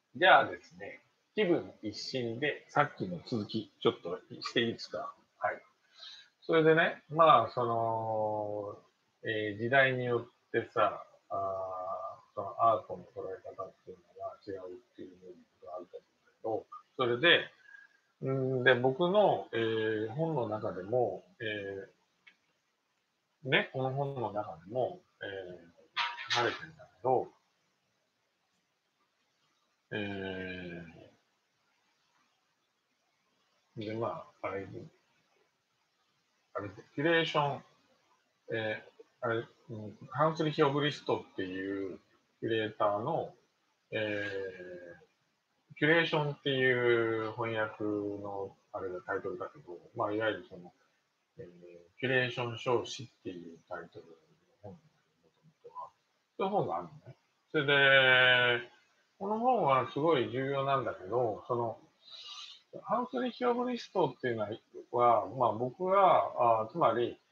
じゃあですね、気分一新でさっきの続き、ちょっとしていいですか？はい。それでね、時代によってさ、そのアートの捉え方っていうのが違うっていうことがあると思うんだけど、それで、僕の、本の中でも、この本の中でも、書かれてるんだけど、えで、まあ、あれ、キュレーション、ハンスリヒ・オブリストっていうキュレーターの、キュレーションっていう翻訳のあれがタイトルだけど、まあ、いわゆるその、キュレーション書士っていうタイトルの本なんだけど、そういう本があるのね。それで、この本はすごい重要なんだけど、その、ハンスリヒ・オブリストっていうのは、まあ僕は、つまり、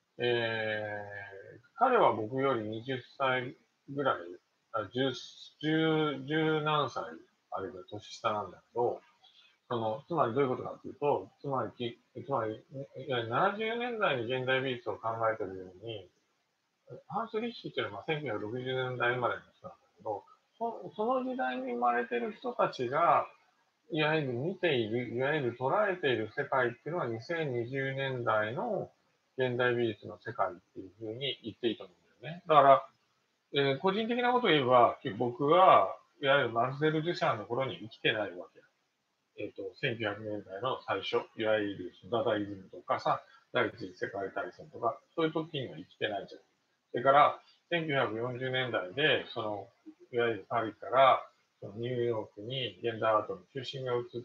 彼は僕より20歳ぐらい、10何歳、あれが年下なんだけど、つまりどういうことかというと、つまり、70年代に現代美術を考えているように、ハンス・リッヒっていうのは1960年代生まれの人なんだけど、その時代に生まれている人たちが、いわゆる見ている、いわゆる捉えている世界っていうのは2020年代の現代美術の世界っていうふうに言っていいと思うんだよね。だから、個人的なことを言えば、僕は、いわゆるマルセル・デュシャンの頃に生きてないわけ。1900年代の最初、いわゆるダダイズムとかさ、第一次世界大戦とか、そういう時には生きてないじゃん。それから、1940年代で、いわゆるパリからニューヨークに現代アートの中心が移って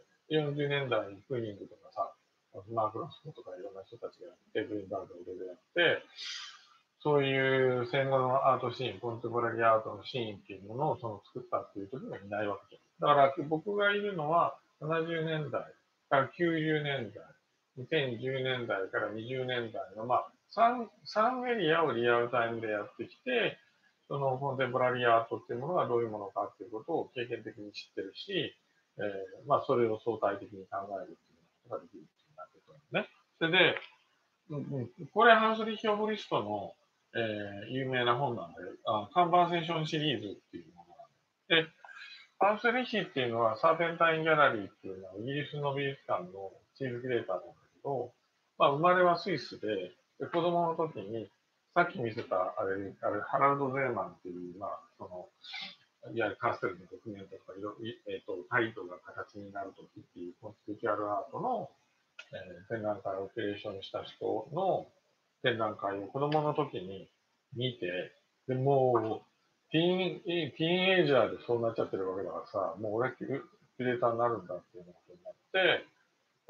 、40年代にクーニングとかさ、マーク・ロスコとかいろんな人たちがやって、ブリンバーグいろいろやって、そういう戦後のアートシーン、コンテンポラリーアートのシーンっていうものを作ったっていう時はいないわけじゃん。だから僕がいるのは70年代から90年代、2010年代から20年代の、まあ、3エリアをリアルタイムでやってきて、そのコンテンポラリーアートっていうものがどういうものかっていうことを経験的に知ってるし、まあ、それを相対的に考えるっていうことができるっていうなってるとね。それで、これ、ハンスリヒ・オブリストの、有名な本なんだよ。カンバーセーションシリーズっていうものなんだよ。で、ハンスリヒっていうのは、サーペンタインギャラリーっていうのは、イギリスの美術館のチーフキュレーターなんだけど、まあ、生まれはスイスで子供の時に、さっき見せた、ハラルド・ゼーマンっていう、まあ、いわゆるカステルのドキュメントとか、態度が形になる時っていう、コンスピキュアルアートの展覧会をクリエーションした人の展覧会を子供の時に見て、で、もう、ティーンエイジャーでそうなっちゃってるわけだからさ、もう俺キュレーターになるんだっていうことになって、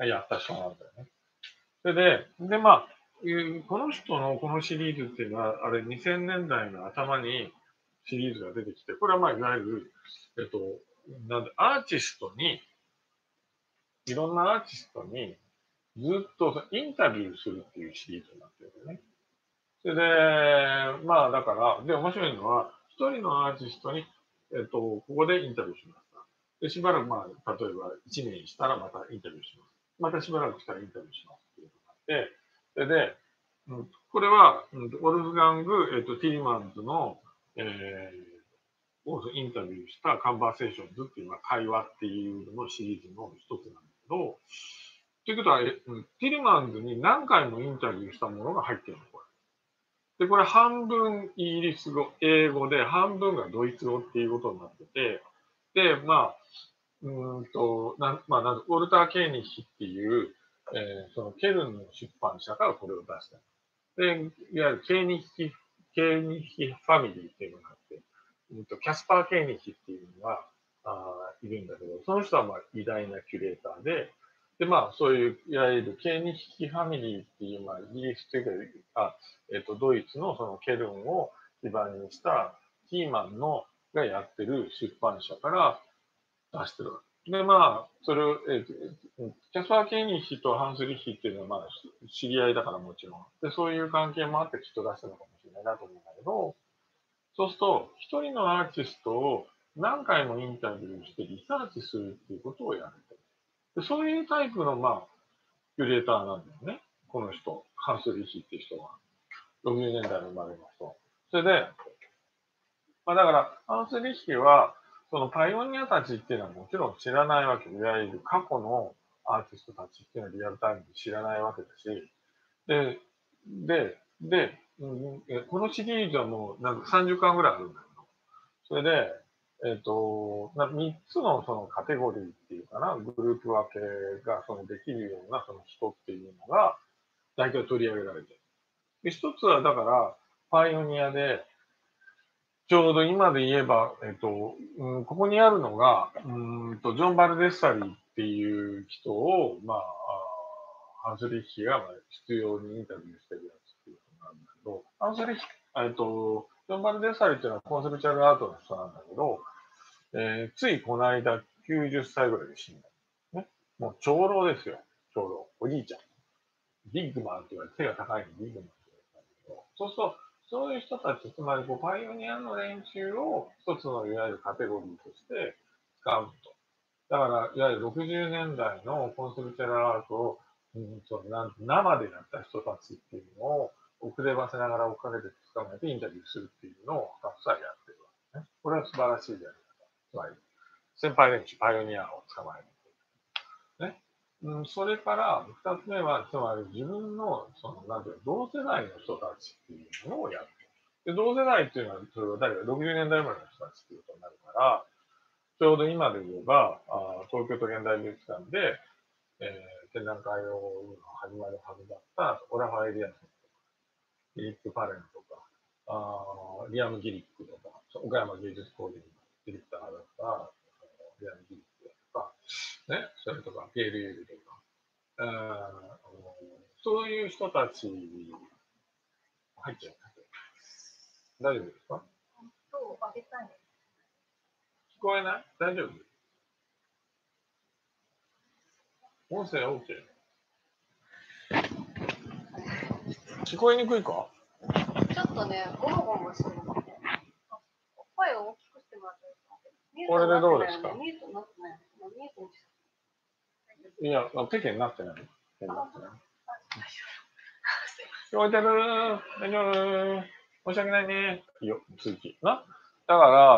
やった人なんだよね。それで、まあ、この人のこのシリーズっていうのは、あれ2000年代の頭にシリーズが出てきて、これはまあいわゆる、アーティストに、いろんなアーティストにずっとインタビューするっていうシリーズになってるよね。それで、まあだから、で、面白いのは、一人のアーティストに、ここでインタビューしました。で、しばらく、まあ、例えば1年したらまたインタビューします。またしばらくしたらインタビューしますっていうのがあって、それで、これは、オルフガング、ティリマンズの、をインタビューしたカンバーセーションズっていう、まあ、会話っていうののシリーズの一つなんだけど、ということは、ティリマンズに何回もインタビューしたものが入ってるの、これ。で、これ半分イギリス語、英語で、半分がドイツ語っていうことになってて、で、まあ、ウォルター・ケーニッヒっていう、そのケルンの出版社からこれを出した。で、いわゆるケーニッヒファミリーっていうのがあって、キャスパー・ケーニッヒっていうのがいるんだけど、その人はまあ偉大なキュレーターで、まあそういう、いわゆるケーニッヒファミリーっていう、まあイギリスというか、ドイツのそのケルンを基盤にしたキーマンのがやってる出版社から出してる。で、まあ、それを、キャスパー・ケニヒとハンス・リッヒっていうのは、まあ、知り合いだからもちろん。で、そういう関係もあってきっと出したのかもしれないなと思うんだけど、そうすると、一人のアーティストを何回もインタビューしてリサーチするっていうことをやると。でそういうタイプの、キュレーターなんだよね。この人、ハンス・リヒっていう人は。60年代の生まれの人。それで、だから、ハンス・リヒは、そのパイオニアたちっていうのはもちろん知らないわけ。いわゆる過去のアーティストたちっていうのはリアルタイムで知らないわけだし、このシリーズはもうなんか30巻ぐらいあるんだけど、それで、3つのそのカテゴリーっていうかな、グループ分けがそのできるようなその人っていうのが、大体取り上げられてる。で、一つはだから、パイオニアで、ちょうど今で言えば、ここにあるのが、ジョン・バルデッサリーっていう人を、ハンスリッヒが必要にインタビューしてるやつっていうことなんだけど、ハンスリッヒ、ジョン・バルデッサリーっていうのはコンセプチュアルアートの人なんだけど、ついこの間90歳ぐらいで死んだ。ね。もう長老ですよ。長老。おじいちゃん。ビッグマンって言われて手が高いのにビッグマンって言われたんだけど、そうすると、そういう人たち、つまりこうパイオニアの練習を一つのいわゆるカテゴリーとして使うと。だから、いわゆる60年代のコンセプチュアルアートを、生でやった人たちっていうのを遅ればせながら追っかけて捕まえてインタビューするっていうのを2つはやってるわけね。これは素晴らしいであり方。つまり、先輩練習、パイオニアを捕まえる。ね。それから二つ目は、つまり自分の、なんていうの、同世代の人たちっていうのをやる。で、同世代っていうのは、それは誰か60年代生まれの人たちっていうことになるから、ちょうど今で言えば、東京都現代美術館で、展覧会を始まるはずだったオラファエリアスとか、リリック・パレンとか、リアム・ギリックとか、岡山芸術工事のディレクターだったリアム・ギリックとか、ね、それとか、ゲール・ユールとか、そういう人たち入っちゃいます。大丈夫ですか？聞こえない？大丈夫？音声 OK？ 聞こえにくいか？ ちょっとね、ゴモゴモしてるので、声を大きくしてもらっていいですか？ これでどうですか？ ミュートになってない。ミュートにして。 いや、ペケになってない。聞こえてる？大丈夫？申し訳ないね。いいよ、続き。だから、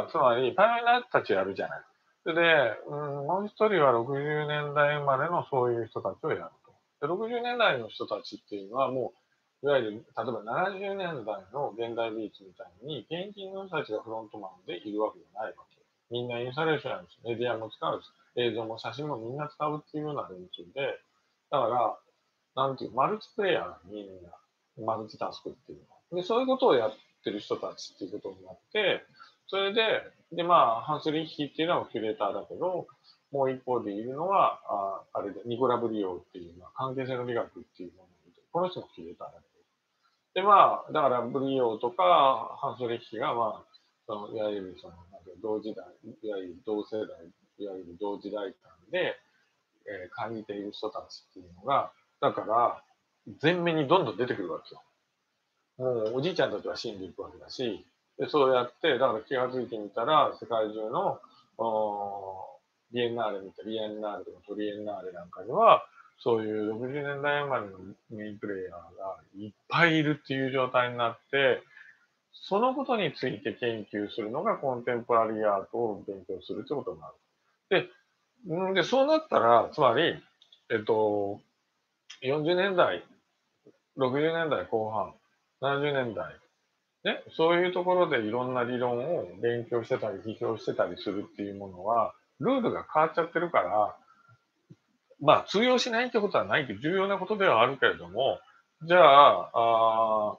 つまり、パイオニアたちやるじゃない。それで、もう一人は60年代生まれのそういう人たちをやると。で、60年代の人たちっていうのはもう、いわゆる、例えば70年代の現代美術みたいに、ペインティングの人たちがフロントマンでいるわけじゃないわけ。みんなインスタレーションやるし、メディアも使うし、映像も写真もみんな使うっていうような連中で、だから、なんていう、マルチプレイヤーみんな、マルチタスクっていうのは。で、そういうことをやってる人たちっていうことになって、それで、ハンス・リッヒっていうのはキュレーターだけど、もう一方でいるのは、あれで、ニコラ・ブリオっていう、関係性の美学っていうものを見て、この人もキュレーターだけど。で、だから、ブリオとか、ハンス・リッヒが、いわゆる、同時代、いわゆる同世代、いわゆる同時代間で、感じている人たちっていうのが、だから、前面にどんどん出てくるわけよ。もうおじいちゃんたちは死んでいくわけだし、でそうやって、だから気がついてみたら、世界中の、ビエンナーレ見たビエンナーレとかトリエンナーレなんかには、そういう60年代生まれのメインプレイヤーがいっぱいいるっていう状態になって、そのことについて研究するのがコンテンポラリーアートを勉強するってことになる。で、そうなったら、つまり、40年代、60年代後半、70年代、ね、そういうところでいろんな理論を勉強してたり、批評してたりするっていうものは、ルールが変わっちゃってるから、通用しないってことはないけど、重要なことではあるけれども、じゃあ、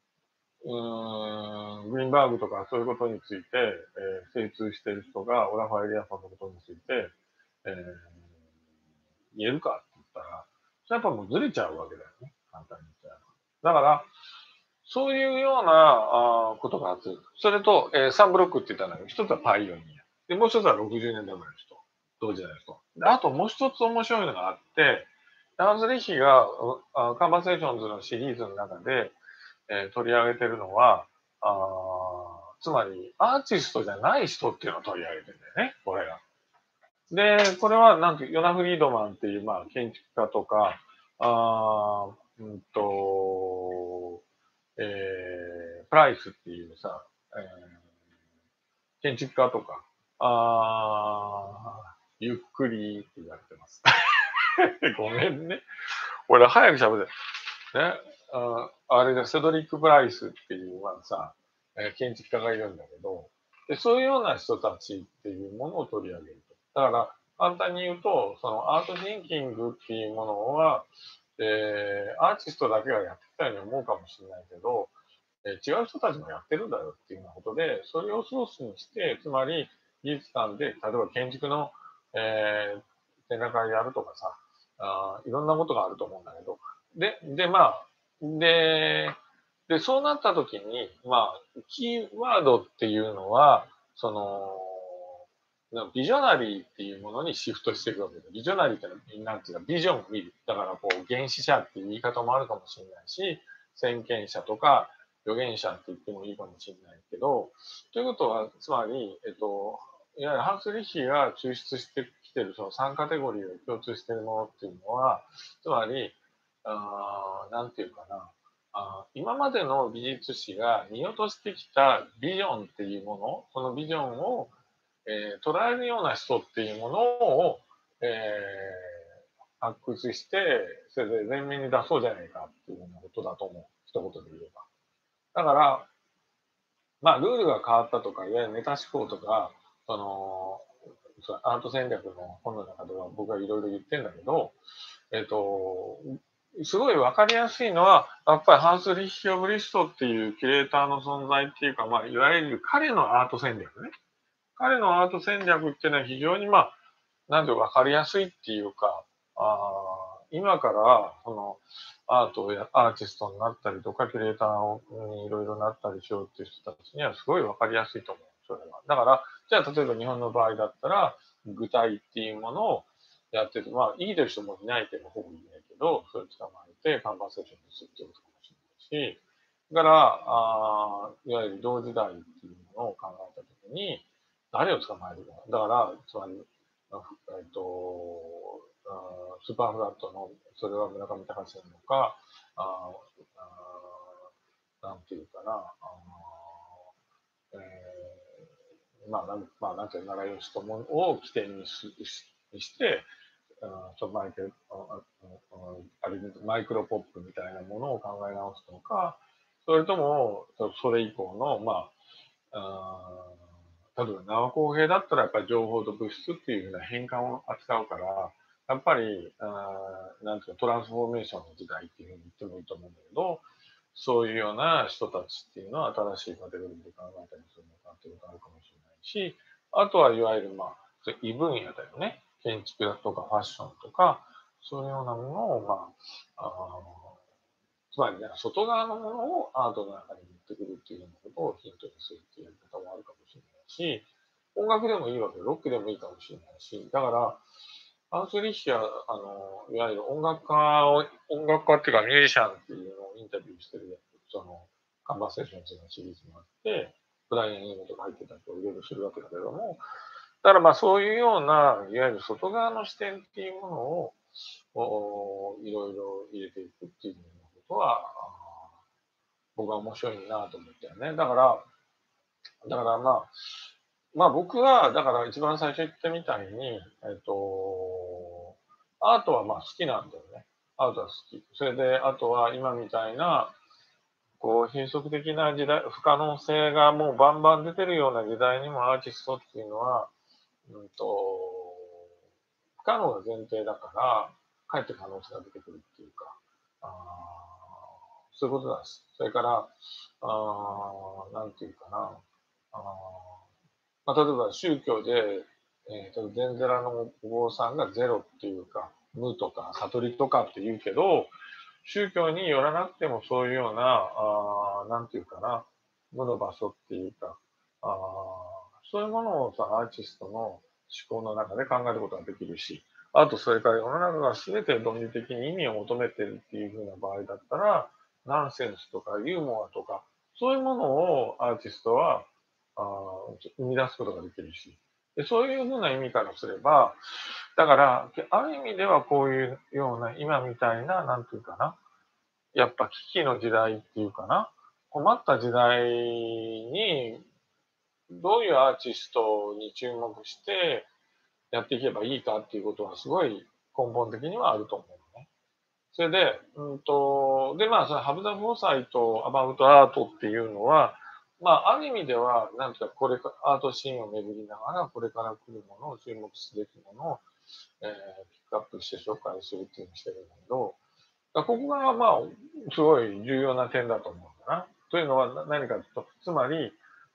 グリーンバーグとかそういうことについて、精通している人がオラファエリアさんのことについて、えー言えるかって言ったら、それやっぱもうずれちゃうわけだよね。簡単に言っちゃう。だから、そういうようなことがあって、それと、3ブロックって言ったんだけど、一つはパイオニア。で、もう一つは60年代生まれの人。同時代の人。で、あともう一つ面白いのがあって、ハンズ・リッヒがカンバセーションズのシリーズの中で、取り上げてるのは、 つまりアーティストじゃない人っていうのを取り上げてるんだよね、これが。で、これはなんて、ヨナ・フリードマンっていう、まあ、建築家とか、あーうんと、プライスっていうさ、建築家とか、ゆっくりって言われてます。ごめんね。俺早く喋って。ね、あれでセドリック・プライスっていう、まあさ、建築家がいるんだけど、で、そういうような人たちっていうものを取り上げると。だから、簡単に言うと、そのアートシンキングっていうものは、アーティストだけがやってきたように思うかもしれないけど、違う人たちもやってるんだよっていうようなことで、それをソースにして、つまり美術館で、例えば建築の、展覧会やるとかさ、いろんなことがあると思うんだけど、まあ、で、そうなった時に、まあ、キーワードっていうのは、その、ビジョナリーっていうものにシフトしていくわけで、ビジョナリーってのは、なんていうか、ビジョンを見る。だからこう、原始者っていう言い方もあるかもしれないし、先見者とか預言者って言ってもいいかもしれないけど、ということは、つまり、いわゆるハンス・リッヒーが抽出してきてるその3カテゴリーを共通しているものっていうのは、つまり、なんていうかな、今までの美術史が見落としてきたビジョンっていうもの、そのビジョンを捉えるような人っていうものを、発掘して、それで前面に出そうじゃないかっていうようなことだと思う。一言で言えば。だから、まあ、ルールが変わったとか、いわゆるメタ思考とか、その、アート戦略の本の中では僕はいろいろ言ってんだけど、すごいわかりやすいのは、やっぱりハンス・リッヒョ・ブリストっていうキュレーターの存在っていうか、まあ、いわゆる彼のアート戦略ね。彼のアート戦略っていうのは非常にまあ、なんで分かりやすいっていうか、今からそのアートやアーティストになったりとか、キュレーターにいろいろなったりしようっていう人たちにはすごい分かりやすいと思う。それは。だから、じゃあ例えば日本の場合だったら、具体っていうものをやってて、まあ、いいという人もいないけど、ほぼいないけど、それを捕まえてカンバセーションにするってことかもしれないし、だから、いわゆる同時代っていうものを考えたときに、誰を捕まえるか。だから、つまり、スーパーフラットの、それは村上隆なのか、あなんていうかな、なんていう奈良義朝を起点にして、そのマイケルあるマイクロポップみたいなものを考え直すのか、それとも、それ以降の、例えば縄公平だったらやっぱり情報と物質っていうふうな変換を扱うから、やっぱり、なんていうか、トランスフォーメーションの時代っていうふうに言ってもいいと思うんだけど、そういうような人たちっていうのは新しいカテゴリーで考えたりするのかっていうことがあるかもしれないし、あとはいわゆる、まあ、異分野だよね。建築だとかファッションとか、そういうようなものを、つまりね、外側のものをアートの中に持ってくるっていうようなことをヒントにするっていうやり方もあるかもしれないし、音楽でもいいわけ、ロックでもいいかもしれないし、だから、ハンス・リッヒは、いわゆる音楽家っていうかミュージシャンっていうのをインタビューしてる、その、カンバーセーションズのシリーズもあって、ブライアン・イームとか入ってたりとかいろいろするわけだけども、だからまあそういうような、いわゆる外側の視点っていうものを、いろいろ入れていくっていうようなことは、僕は面白いなと思ったよね。だからまあ僕は、だから一番最初言ったみたいに、アートはまあ好きなんだよね。アートは好き。それで、あとは今みたいな、こう、変則的な時代、不可能性がもうバンバン出てるような時代にもアーティストっていうのは、不可能が前提だから、かえって可能性が出てくるっていうか、そういうことだし。それから、なんていうかな、例えば宗教で、禅寺のお坊さんがゼロっていうか、無とか悟りとかって言うけど、宗教によらなくてもそういうような、なんていうかな、無の場所っていうか、そういうものをさ、アーティストの思考の中で考えることができるし、あとそれから世の中が全て論理的に意味を求めてるっていう風な場合だったら、ナンセンスとかユーモアとか、そういうものをアーティストは生み出すことができるし。で、そういうふうな意味からすれば、だから、ある意味ではこういうような、今みたいな、なんていうかな、やっぱ危機の時代っていうかな、困った時代に、どういうアーティストに注目してやっていけばいいかっていうことはすごい根本的にはあると思うのね。それで、で、まあ、そのハブ・ザ・フォーサイト・アバウト・アートっていうのは、まあ、ある意味では、なんていうか、これか、アートシーンを巡りながら、これから来るものを注目すべきものを、ピックアップして紹介するっていうのをしてるんだけど、ここが、まあ、すごい重要な点だと思うんだな。というのは何かというと、つまり、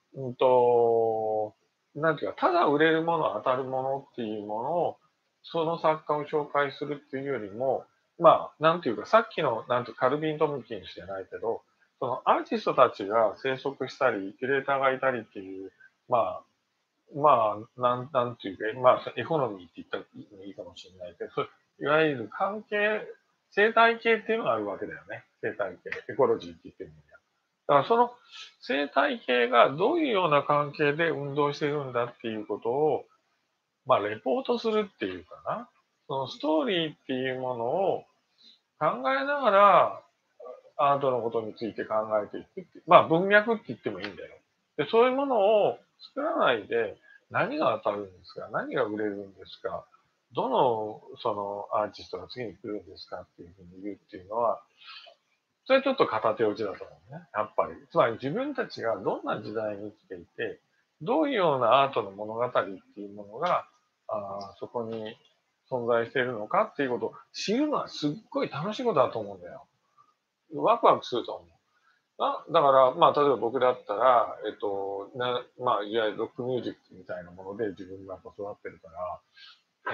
なんていうか、ただ売れるもの、当たるものっていうものを、その作家を紹介するっていうよりも、まあ、なんていうか、さっきの、なんていうか、カルビン・トムキンスじゃないけど、そのアーティストたちが生息したり、キュレーターがいたりっていう、まあ、なんていうか、まあ、エコノミーって言ったらいいかもしれないけど、いわゆる関係、生態系っていうのがあるわけだよね。生態系、エコロジーって言ってるんだよ。だからその生態系がどういうような関係で運動しているんだっていうことを、まあ、レポートするっていうかな。そのストーリーっていうものを考えながら、アートのことについて考えていくっていう。まあ、文脈って言ってもいいんだよ。で、そういうものを作らないで、何が当たるんですか、何が売れるんですか、どの、その、アーティストが次に来るんですかっていうふうに言うっていうのは、それちょっと片手落ちだと思うね。やっぱり。つまり自分たちがどんな時代に生きていて、どういうようなアートの物語っていうものが、そこに存在しているのかっていうことを知るのはすっごい楽しいことだと思うんだよ。ワクワクすると思う。だから、まあ、例えば僕だったら、まあ、いわゆるロックミュージックみたいなもので自分が育ってるから、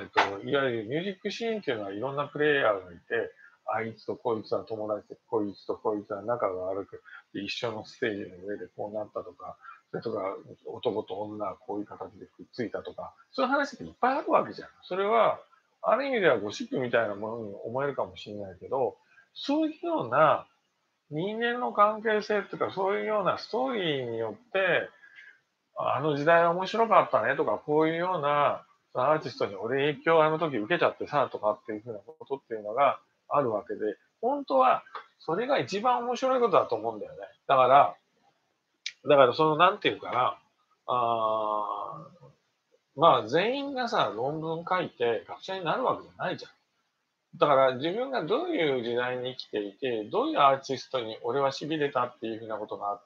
いわゆるミュージックシーンっていうのはいろんなプレイヤーがいて、あいつとこいつは友達で、こいつとこいつは仲が悪く、で一緒のステージの上でこうなったとか、それとか男と女はこういう形でくっついたとか、そういう話っていっぱいあるわけじゃん。それは、ある意味ではゴシップみたいなものに思えるかもしれないけど、そういうような人間の関係性っていうか、そういうようなストーリーによって、あの時代は面白かったねとか、こういうようなアーティストに俺影響あの時受けちゃってさとかっていうふうなことっていうのがあるわけで、本当はそれが一番面白いことだと思うんだよね。だからそのなんていうかな、まあ全員がさ、論文書いて学者になるわけじゃないじゃん。だから自分がどういう時代に生きていて、どういうアーティストに俺は痺れたっていうふうなことがあって、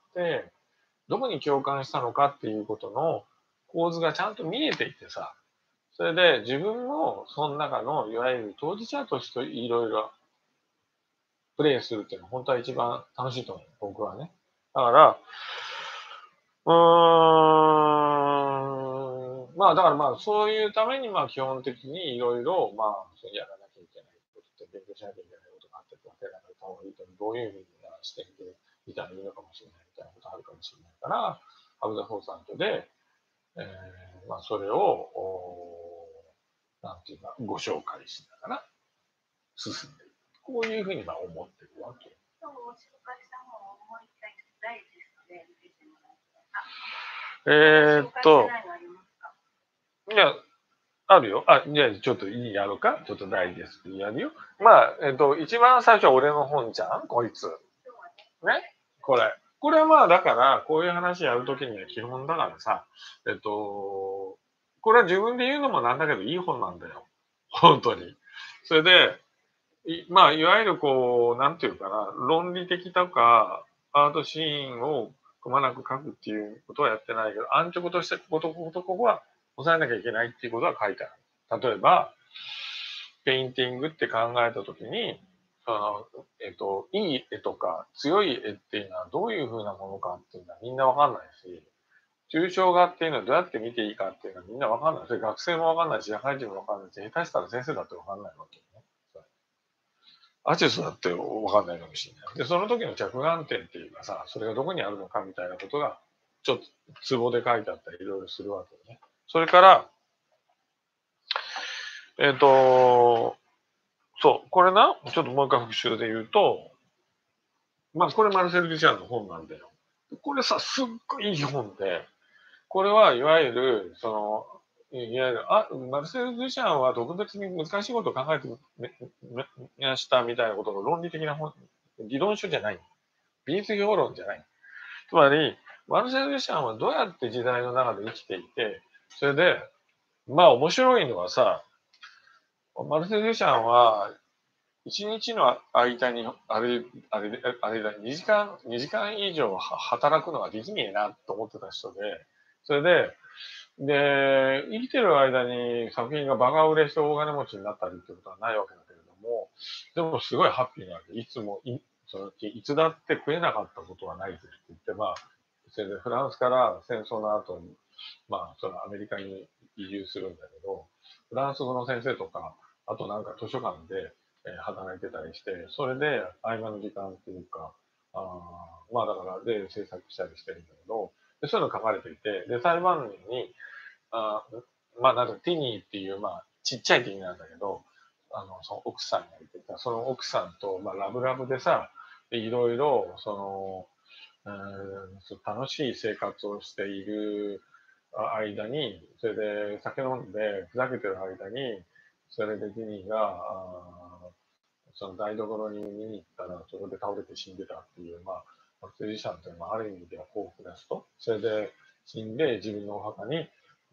どこに共感したのかっていうことの構図がちゃんと見えていてさ、それで自分もその中のいわゆる当事者としていろいろプレイするっていうのは本当は一番楽しいと思う。僕はね。だから、まあだからまあそういうためにまあ基本的にいろいろまあやらなきゃいけないことって勉強しなきゃいけないことがあって分けられた方がいいとどういうふうな視点で見たらいいのかもしれないみたいなことあるかもしれないから、ハブ・ザ・フォーサントで、まあそれを、なんていうか、ご紹介しながら進んでいく。こういうふうにまあ思ってるわけ。 今日ご紹介した本をもう一回ダイジェストで見てもらって。 いや、あるよ。じゃあちょっとやろうか。ちょっとダイジェストやるよ。まあ、一番最初は俺の本じゃんこいつ。ねこれ。これはまあ、だから、こういう話やるときには基本だからさ、これは自分で言うのもなんだけど、いい本なんだよ。本当に。それで、まあ、いわゆるこう、なんていうかな、論理的とか、アートシーンをくまなく書くっていうことはやってないけど、安直としてここは抑えなきゃいけないっていうことは書いてある。例えば、ペインティングって考えたときに、いい絵とか強い絵っていうのはどういうふうなものかっていうのはみんなわかんないし、抽象画っていうのはどうやって見ていいかっていうのはみんなわかんない。それ学生もわかんないし、社会人もわかんないし、下手したら先生だってわかんないわけよね。アーティストだってわかんないかもしれない。で、その時の着眼点っていうかさ、それがどこにあるのかみたいなことが、ちょっとツボで書いてあったりいろいろするわけね。それから、そう、これな、ちょっともう一回復習で言うと、まあこれマルセル・デュシャンの本なんだよ。これさ、すっごいいい本で、 これはいわゆる、いわゆる、マルセル・デュシャンは特別に難しいことを考えてましたみたいなことの論理的な理論書じゃない。美術評論じゃない。つまり、マルセル・デュシャンはどうやって時代の中で生きていて、それで、まあ面白いのはさ、マルセル・デュシャンは、一日の間に、2時間以上働くのができねえなと思ってた人で、それで、生きてる間に作品がバカ売れして大金持ちになったりってことはないわけだけれども、でもすごいハッピーなわけ。いつも、いつだって食えなかったことはないぜって言って、まあ、それでフランスから戦争の後に、まあ、そのアメリカに移住するんだけど、フランス語の先生とか、あとなんか図書館で、働いてたりして、それで合間の時間っていうか、まあだからで制作したりしてるんだけど、でそういうの書かれていて、で、裁判人に、あまあなんかティニーっていう、まあちっちゃいティニーなんだけど、その奥さんがいてた、その奥さんと、まあラブラブでさ、いろいろ、楽しい生活をしている間に、それで酒飲んでふざけてる間に、それでティニーが、その台所に見に行ったら、そこで倒れて死んでたっていう、まあ、マクセリシャンというのはある意味では幸福な人。それで死んで自分のお墓に、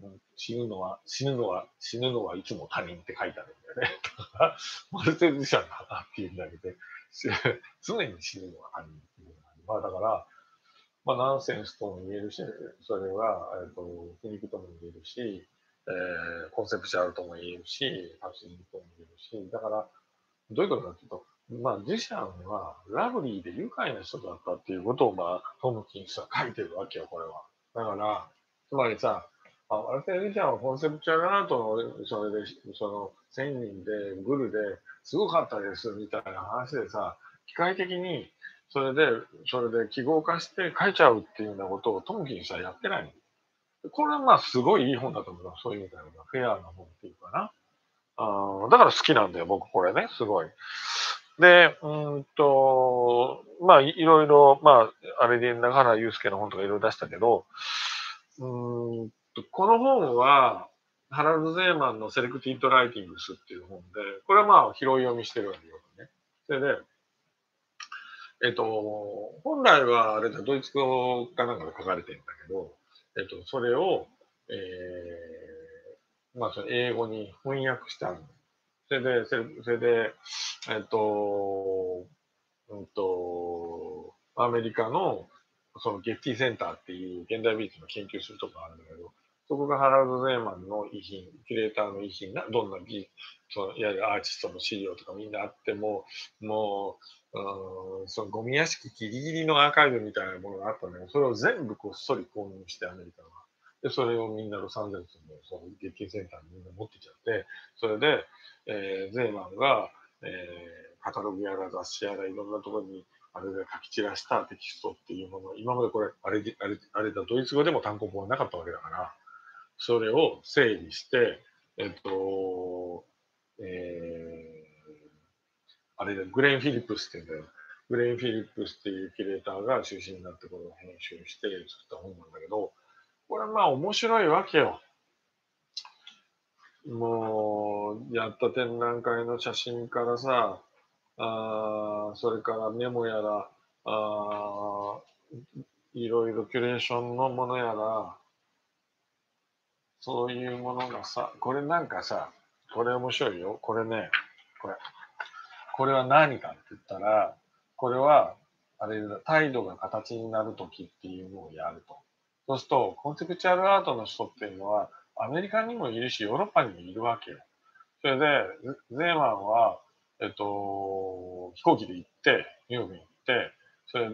死ぬのはいつも他人って書いてあるんだよね。だから、マルセルシャンがっていうんだけど、常に死ぬのは他人っていうのが、まあだから、まあナンセンスとも言えるし、それは、皮肉とも言えるし、コンセプチュアルとも言えるし、パシンとも言えるし、だから、どういうことかというと、まあ、デュシャンはラブリーで愉快な人だったっていうことを、まあ、トムキンスは書いてるわけよ、これは。だから、つまりさ、アルテル・デュシャンはコンセプチュアルアートの、それで、1000人で、グルで、すごかったですみたいな話でさ、機械的に、それで記号化して書いちゃうっていうようなことをトムキンスはやってないの。これはまあ、すごいいい本だと思う。そういう意味では、フェアな本っていうかな。だから好きなんだよ、僕これね、すごい。で、まあ、いろいろ、まあ、あれで中原祐介の本とかいろいろ出したけど、この本は、ハラルド・ゼーマンのセレクティッド・ライティングスっていう本で、これはまあ、拾い読みしてるわけよね。それで、本来はあれだ、ドイツ語かなんかで書かれてるんだけど、それを、まあ、その英語に翻訳したんそれで、えっと、アメリカの、そのゲッティセンターっていう現代美術の研究するところがあるんだけど、そこがハラルド・ゼーマンの遺品、キュレーターの遺品が、どんないわゆるアーティストの資料とかみんなあっても、もう、そのゴミ屋敷ギリギリのアーカイブみたいなものがあったんだけど、それを全部こっそり購入してアメリカが。で、それをみんなロサンゼルスのそのゲッティセンターにみんな持ってきちゃって、それで、ゼーマンが、カタログやら雑誌やらいろんなところにあれで書き散らしたテキストっていうもの、今までこれ、あれだ、ドイツ語でも単行本はなかったわけだから、それを整理して、あれだ、グレン・フィリップスって言うんだよ。グレン・フィリップスっていうキュレーターが中心になってこれを編集して作った本なんだけど、これまあ面白いわけよ。もう、やった展覧会の写真からさ、それからメモやら、いろいろキュレーションのものやら、そういうものがさ、これなんかさ、これ面白いよ。これね、これ。これは何かって言ったら、これは、あれだ、態度が形になるときっていうのをやると。そうすると、コンセプチュアルアートの人っていうのは、アメリカにもいるし、ヨーロッパにもいるわけよ。それで、ゼーマンは、飛行機で行って、ニューヨークに行って、それで、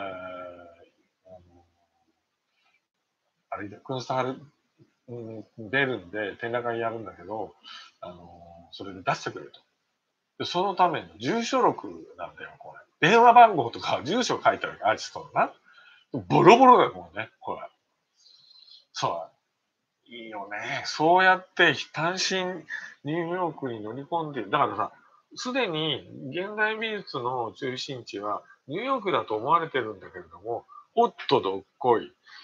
あれで、クンスタハル、ベルンで展覧会やるんだけど、それで出してくれと。で、そのための住所録なんだよ、これ。電話番号とか住所書いてあるアーティストのな。ボロボロだよ、もうね、これ。そう。いいよね。そうやって単身ニューヨークに乗り込んで、だからさ、すでに現代美術の中心地はニューヨークだと思われてるんだけれども、おっとどっこい。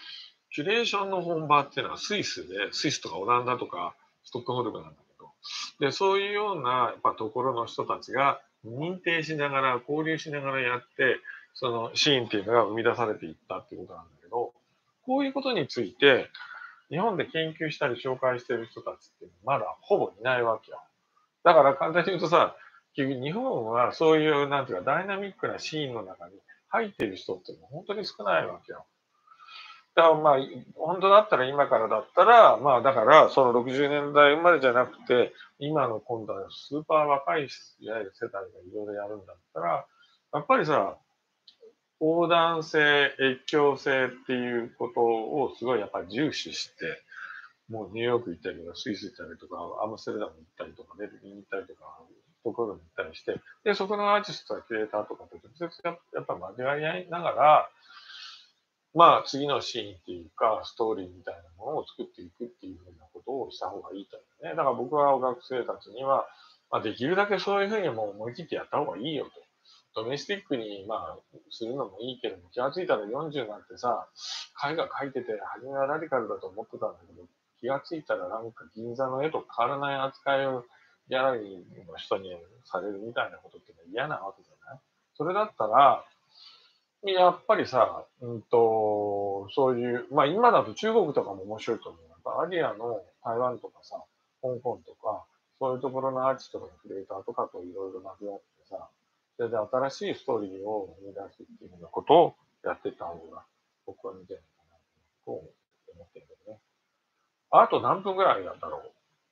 キュレーションの本場っていうのはスイスで、スイスとかオランダとかストックホルムなんだけど、で、そういうようなやっぱところの人たちが認定しながら、交流しながらやって、そのシーンっていうのが生み出されていったっていうことなんだけど、こういうことについて、日本で研究したり紹介してる人たちってまだほぼいないわけよ。だから簡単に言うとさ、結局日本はそういう、なんていうか、ダイナミックなシーンの中に入っている人っていうのは本当に少ないわけよ。だからまあ、本当だったら今からだったら、まあだからその60年代生まれじゃなくて、今の今度はスーパー若いいわゆる世代がいろいろやるんだったら、やっぱりさ、横断性、越境性っていうことをすごいやっぱり重視して、もうニューヨーク行ったりとか、スイス行ったりとか、アムステルダム行ったりとか、ベルリン行ったりとか、ところに行ったりして、で、そこのアーティストやキュレーターとかと直接やっぱ交わり合いながら、まあ次のシーンっていうか、ストーリーみたいなものを作っていくっていうふうなことをした方がいいと思うね。だから僕は学生たちには、まあ、できるだけそういうふうにもう思い切ってやった方がいいよと。ドメスティックにまあするのもいいけども、気がついたら40になってさ、絵画描いてて、初めはラディカルだと思ってたんだけど、気がついたらなんか銀座の絵と変わらない扱いをギャラリーの人にされるみたいなことって嫌なわけじゃない。それだったら、やっぱりさ、そういう、まあ今だと中国とかも面白いと思う。やっぱアジアの台湾とかさ、香港とか、そういうところのアーティストとかクリエイターとかといろいろ交わってさ、それで新しいストーリーを生み出すっていうようなことをやっていった方が、僕は見てるのかなと思ってるんだよね。あと何分ぐらいなんだろ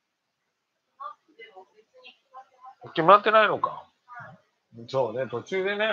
う。決まってないのか。そうね、途中でね、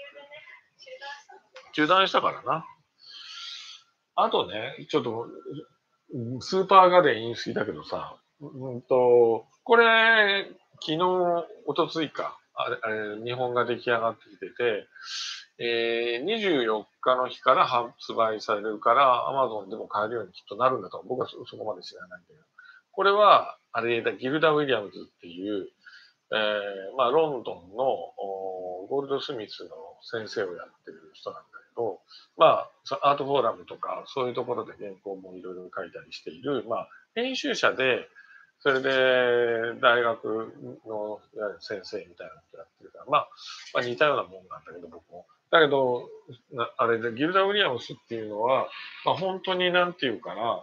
中断したからな。あとね、ちょっとスーパーガレン言い過ぎだけどさ、これ、昨日、おとついか、日本が出来上がってきてて、24日の日から発売されるから、アマゾンでも買えるようにきっとなるんだと僕はそこまで知らないんだけど。これは、あれだ、ギルダ・ウィリアムズっていう、まあ、ロンドンのゴールドスミスの先生をやってる人なんだけど、まあ、アートフォーラムとか、そういうところで原稿もいろいろ書いたりしている、まあ、編集者で、それで大学のいわゆる先生みたいなことやってるから、まあ、似たようなもんなんだけど、僕も。だけど、あれで、ギルダ・ウィリアムスっていうのは、まあ、本当になんていうかな、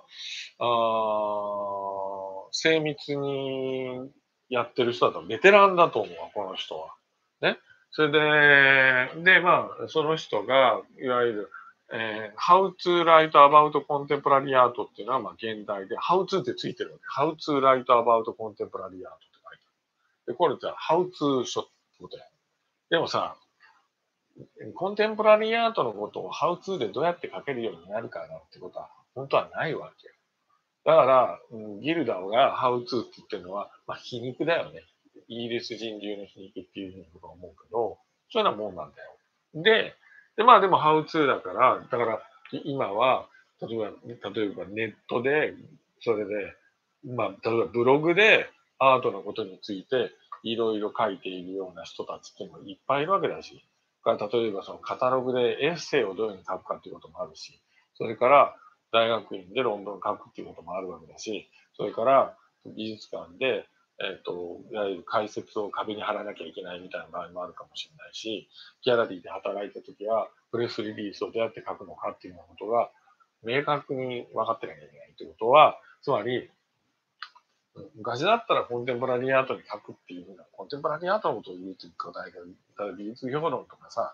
精密にやってる人だとベテランだと思うわ、この人は。ね。それで、まあ、その人が、いわゆる、How to write about contemporary art っていうのは、まあ、現代で、How to ってついてるわけ。How to write about contemporary art って書いてある。で、これって How to 書ってことや。でもさ、コンテンポラリーアートのことを How to でどうやって書けるようになるかなってことは、本当はないわけよ。だから、ギルダーが How to って言ってるのは、まあ、皮肉だよね。イギリス人流の皮肉っていうふうに僕は思うけど、そういうようなもんなんだよ。まあでも How to だから、だから今は、例えばネットで、それで、まあ、例えばブログでアートのことについていろいろ書いているような人たちっていうのもいっぱいいるわけだし、例えばそのカタログでエッセイをどういうふうに書くかっていうこともあるし、それから大学院で論文書くっていうこともあるわけだし、それから美術館で、いわゆる解説を壁に貼らなきゃいけないみたいな場合もあるかもしれないし、ギャラリーで働いたときは、プレスリリースをどうやって書くのかっていうようなことが明確に分かってなきゃいけないということは、つまり、昔だったらコンテンポラリーアートに書くっていうふうな、コンテンポラリーアートのことを言うという答えが、美術評論とかさ、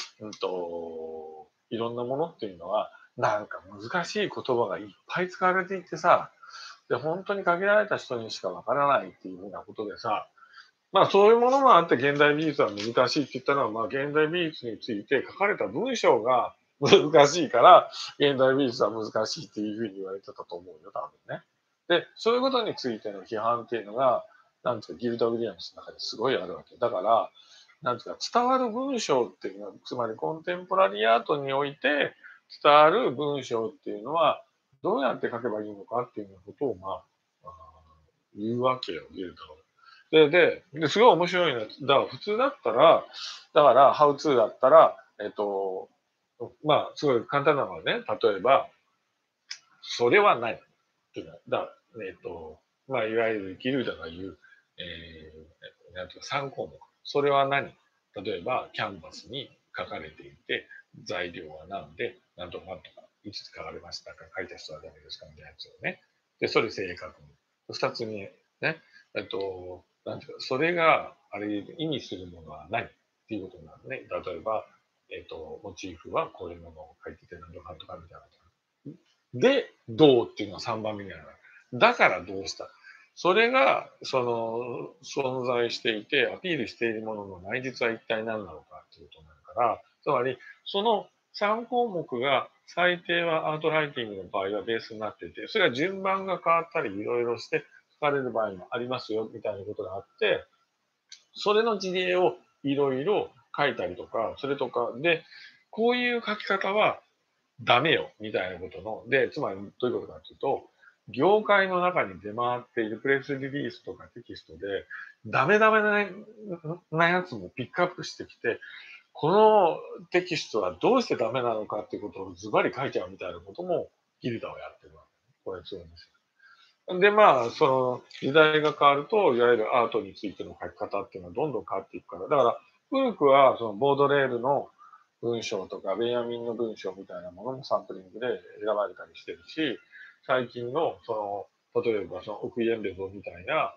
いろんなものっていうのは、なんか難しい言葉がいっぱい使われていてさ、で、本当に限られた人にしかわからないっていうふうなことでさ、まあそういうものもあって現代美術は難しいって言ったのは、まあ現代美術について書かれた文章が難しいから、現代美術は難しいっていうふうに言われてたと思うよ、多分ね。で、そういうことについての批判っていうのが、なんつうか、ギルダ・ウィリアムスの中ですごいあるわけ。だから、なんつうか、伝わる文章っていうのは、つまりコンテンポラリーアートにおいて伝わる文章っていうのは、どうやって書けばいいのかっていうようなことを、まあ、言うわけよ、ギルダは。すごい面白いの。だから普通だったら、だから、ハウツーだったら、まあ、すごい簡単なのはね、例えば、 それはない。っていうのは、まあ、いわゆるギルダが言う、なんていうか3項目。それは何？例えば、キャンバスに書かれていて、材料は何で、なんとかなんとか、いつ書かれましたか、書いた人は誰ですかみたいなやつをね。で、それ正確に。二つ目、ね、なんていうか、それが、あれ、意味するものは何っていうことになるね。例えば、モチーフはこういうものを書いてて、なんとかなんとかみたいな。で、どうっていうのは3番目にある。だからどうした。それが、存在していて、アピールしているものの内実は一体何なのかっていうことになるから、つまり、その3項目が、最低はアートライティングの場合はベースになっていて、それは順番が変わったり、いろいろして書かれる場合もありますよ、みたいなことがあって、それの事例をいろいろ書いたりとか、それとか、で、こういう書き方はダメよ、みたいなことの、で、つまりどういうことかというと、業界の中に出回っているプレスリリースとかテキストで、ダメダメなやつもピックアップしてきて、このテキストはどうしてダメなのかっていうことをズバリ書いちゃうみたいなこともギルダはやってるわけ。これ強いんですよ。で、まあ、その時代が変わると、いわゆるアートについての書き方っていうのはどんどん変わっていくから。だから、古くはそのボードレールの文章とか、ベンヤミンの文章みたいなものもサンプリングで選ばれたりしてるし、最近の、例えばそのオクイエンレボみたいな、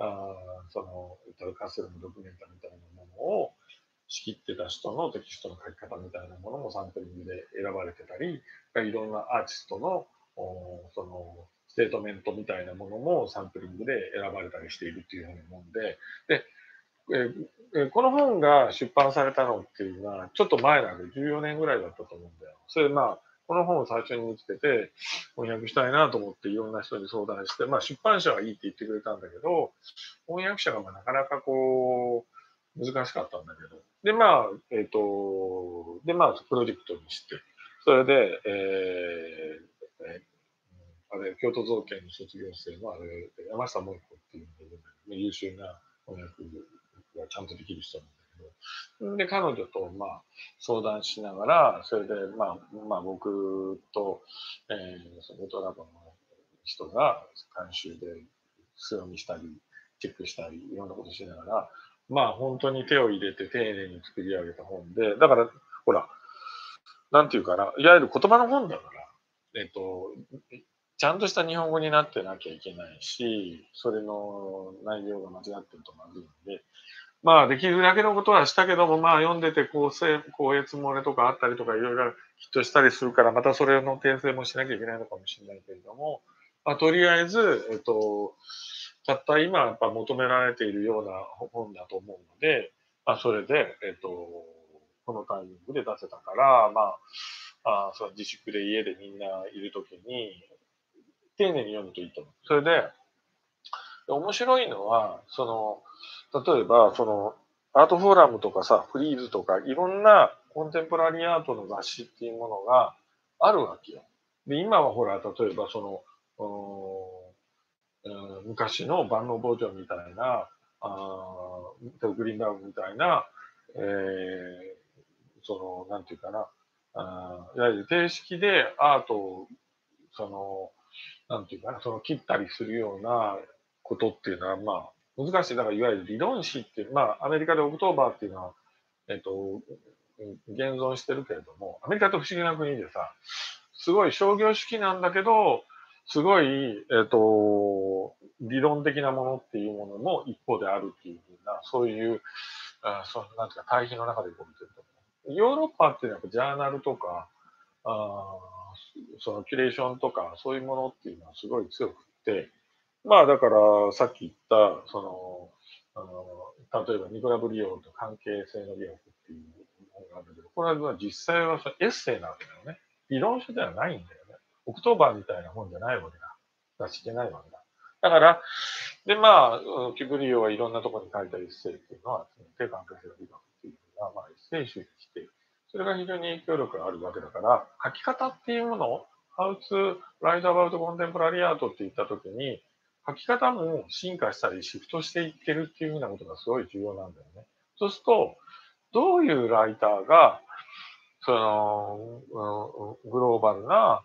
カステルのドキュメンタみたいなものを仕切ってた人のテキストの書き方みたいなものもサンプリングで選ばれてたり、いろんなアーティストの、ステートメントみたいなものもサンプリングで選ばれたりしているっていうふうに思うんで、で、この本が出版されたのっていうのは、ちょっと前なんで14年ぐらいだったと思うんだよ。それでまあ、この本を最初に見つけて、翻訳したいなと思っていろんな人に相談して、まあ出版社はいいって言ってくれたんだけど、翻訳者がまあなかなかこう、難しかったんだけど。で、まあ、プロジェクトにして、それで、あれ、京都造形の卒業生のあれ、山下萌子っていうのがいるんだけど、優秀な翻訳がちゃんとできる人なんだけど、で、彼女と、まあ、相談しながら、それで、僕と、そのトラボの人が監修で強みしたり、チェックしたり、いろんなことしながら、まあ、本当に手を入れて丁寧に作り上げた本で、だから、ほら、なんていうかな、いわゆる言葉の本だから、ちゃんとした日本語になってなきゃいけないし、それの内容が間違ってるとまずいんで、まあ、できるだけのことはしたけども、まあ、読んでて、高越漏れとかあったりとか、いろいろきっとしたりするから、またそれの訂正もしなきゃいけないのかもしれないけれども、まあ、とりあえず、たった今、やっぱ求められているような本だと思うので、まあ、それで、このタイミングで出せたから、まあ、その自粛で家でみんないるときに、丁寧に読むといいと思う。それで、面白いのは、例えば、アートフォーラムとかさ、フリーズとか、いろんなコンテンポラリーアートの雑誌っていうものがあるわけよ。で、今はほら、例えば昔の万能坊城みたいな、グリーンバウンみたいな、なんていうかな、いわゆる定式でアートを、その、なんていうかな、切ったりするようなことっていうのは、まあ、難しい。だから、いわゆる理論史っていう、まあ、アメリカでオクトーバーっていうのは、現存してるけれども、アメリカって不思議な国でさ、すごい商業主義なんだけど、すごい、理論的なものっていうものも一方であるっていうふうな、そういう、なんていうか、対比の中で動いてると思う。ヨーロッパっていうのはジャーナルとか、あそのキュレーションとか、そういうものっていうのはすごい強くって、まあだから、さっき言った、例えばニコラ・ブリオと関係性の美学っていう本があるんだけど、これは実際はエッセイなわけだよね。理論書ではないんだよね。オクトーバーみたいな本じゃないわけだ。出してないわけだ。だから、で、まあ、キュブリオはいろんなところに書いたエッセイっていうのは、関係性の美学っていうのは、まあ、エッセイ集にして、それが非常に影響力があるわけだから、書き方っていうものを、How to write about contemporary art って言ったときに、書き方も進化したりシフトしていってるっていうふうなことがすごい重要なんだよね。そうすると、どういうライターが、グローバルな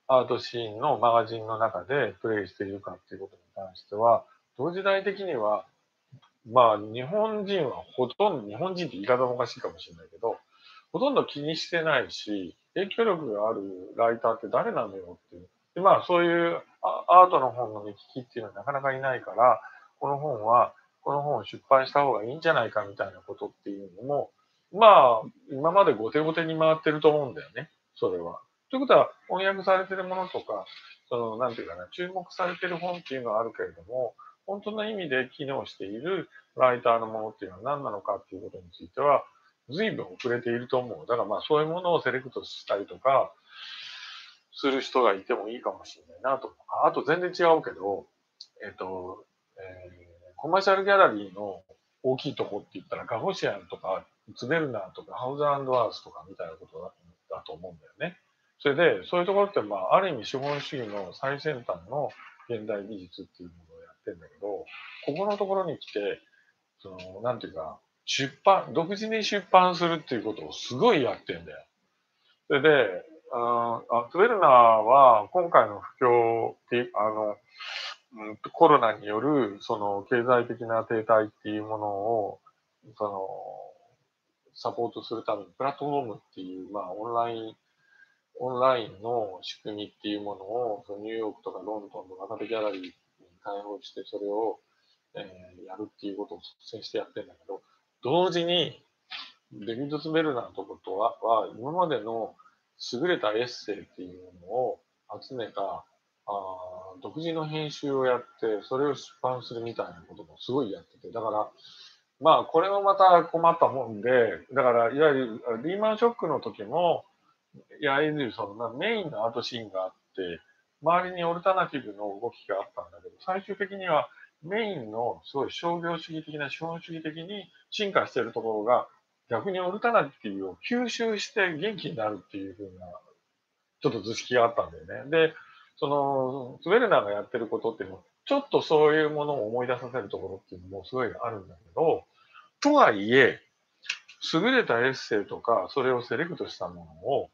アートシーンのマガジンの中でプレイしているかっていうことに関しては、同時代的には、まあ、日本人はほとんど、日本人って言い方もおかしいかもしれないけど、ほとんど気にしてないし、影響力があるライターって誰なのよっていう。で、まあ、そういうアートの本の目利きっていうのはなかなかいないから、この本は、この本を出版した方がいいんじゃないかみたいなことっていうのも、まあ、今まで後手後手に回ってると思うんだよね。それは。ということは、翻訳されてるものとか、なんていうかな、注目されてる本っていうのはあるけれども、本当の意味で機能しているライターのものっていうのは何なのかっていうことについては、随分遅れていると思う。だからまあそういうものをセレクトしたりとか、する人がいてもいいかもしれないなと。あと全然違うけど、えっと、コマーシャルギャラリーの大きいとこって言ったら、ガホシアンとか、ツベルナーとか、ハウズアースとかみたいなことだと思うんだよね。それで、そういうところって、まあ、ある意味資本主義の最先端の現代美術っていうものをやってんだけど、ここのところに来て、なんていうか、独自に出版するっていうことをすごいやってんだよ。それで、トゥベルナーは今回の不況って、コロナによるその経済的な停滞っていうものを、その、サポートするためにプラットフォームっていう、まあオンラインの仕組みっていうものを、ニューヨークとかロンドンの若手ギャラリーに対応して、それを、やるっていうことを率先してやってるんだけど、同時に、デビッド・スベルナーとことは、今までの優れたエッセイっていうのを集めた、独自の編集をやって、それを出版するみたいなこともすごいやってて、だから、まあ、これもまた困ったもんで、だから、いわゆるリーマンショックの時も、いわゆるメインのアートシーンがあって、周りにオルタナティブの動きがあったんだけど、最終的にはメインのすごい商業主義的な資本主義的に進化しているところが、逆にオルタナティブを吸収して元気になるっていう風な、ちょっと図式があったんだよね。で、スウェルナーがやってることっていうのは、ちょっとそういうものを思い出させるところっていうのもすごいあるんだけど、とはいえ、優れたエッセイとか、それをセレクトしたものを、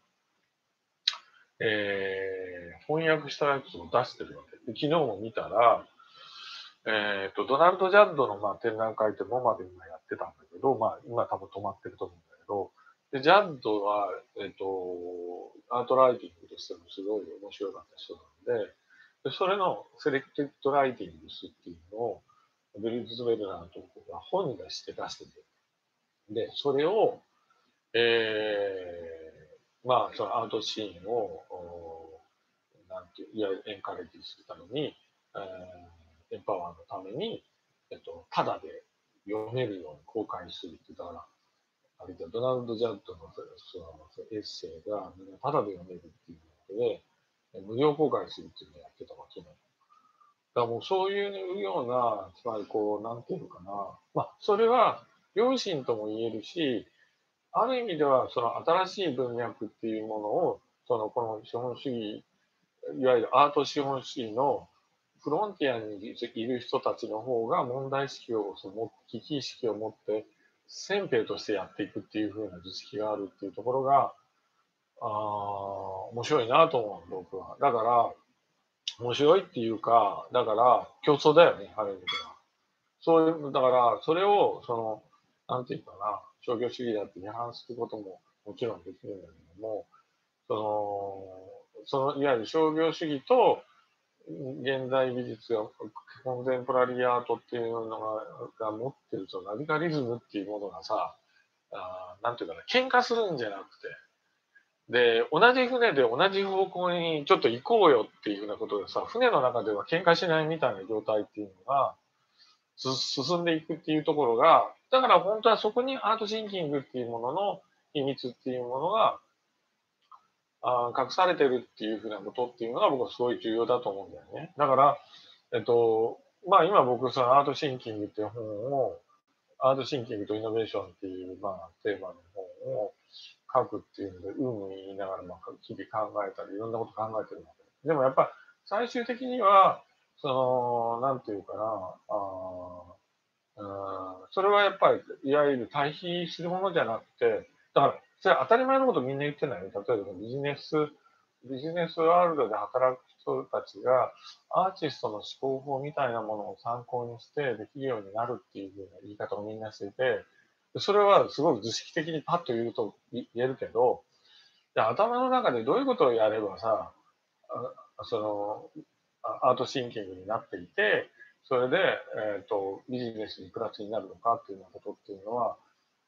翻訳したやつを出してるわけ。で昨日も見たら、ドナルド・ジャッドの、まあ、展覧会ってモマで今やってたんだけど、まあ、今多分止まってると思うんだけど、で、ジャッドは、アートライティングとしてもすごい面白かった人なんで、それのセレクテッドライティングスっていうのを、ベリーズ・ベルナーとが本に出して出してて、で、それを、まあ、そのアートシーンを、なんていう、いわゆるエンカレッジするために、エンパワーのために、ただで読めるように公開するって、だから、あれだ、ドナルド・ジャッドのエッセイがみんなただで読めるっていうことで、無料公開するっていうのをやってたわけね。だからもうそういうような、つまりこう、なんていうのかな。まあ、それは、良心とも言えるし、ある意味では、その新しい文脈っていうものを、この資本主義、いわゆるアート資本主義のフロンティアにいる人たちの方が問題意識を、危機意識を持って、先兵としてやっていくっていう風な図式があるっていうところが、面白いなと思う、僕は。だから、面白いっていうか、だから、競争だよね、ある意味では。そういう、だから、それを、なんていうかな、商業主義だって批判することももちろんできるんだけども、いわゆる商業主義と現代美術やコンテンポラリーアートっていうのが持ってるラディカリズムっていうものがさ、なんていうかな、喧嘩するんじゃなくて、で、同じ船で同じ方向にちょっと行こうよっていうふうなことでさ、船の中では喧嘩しないみたいな状態っていうのが、進んでいくっていうところが、だから本当はそこにアートシンキングっていうものの秘密っていうものが、隠されてるっていうふうなことっていうのが僕はすごい重要だと思うんだよね。だから、まあ今僕そのアートシンキングっていう本を、アートシンキングとイノベーションっていう、まあ、テーマの本を書くっていうので、言いながら、まあ、日々考えたり、いろんなこと考えてるわけで。でもやっぱ最終的には、なんていうかな、それはやっぱり、いわゆる対比するものじゃなくて、だから、それは当たり前のことみんな言ってないよ。例えばビジネスビジネスワールドで働く人たちが、アーティストの思考法みたいなものを参考にしてできるようになるっていうふうな言い方をみんなしていて、それはすごく図式的にパッと言えるけど、頭の中でどういうことをやればさ、その、アートシンキングになっていて、それで、ビジネスにプラスになるのかっていうようなことっていうのは、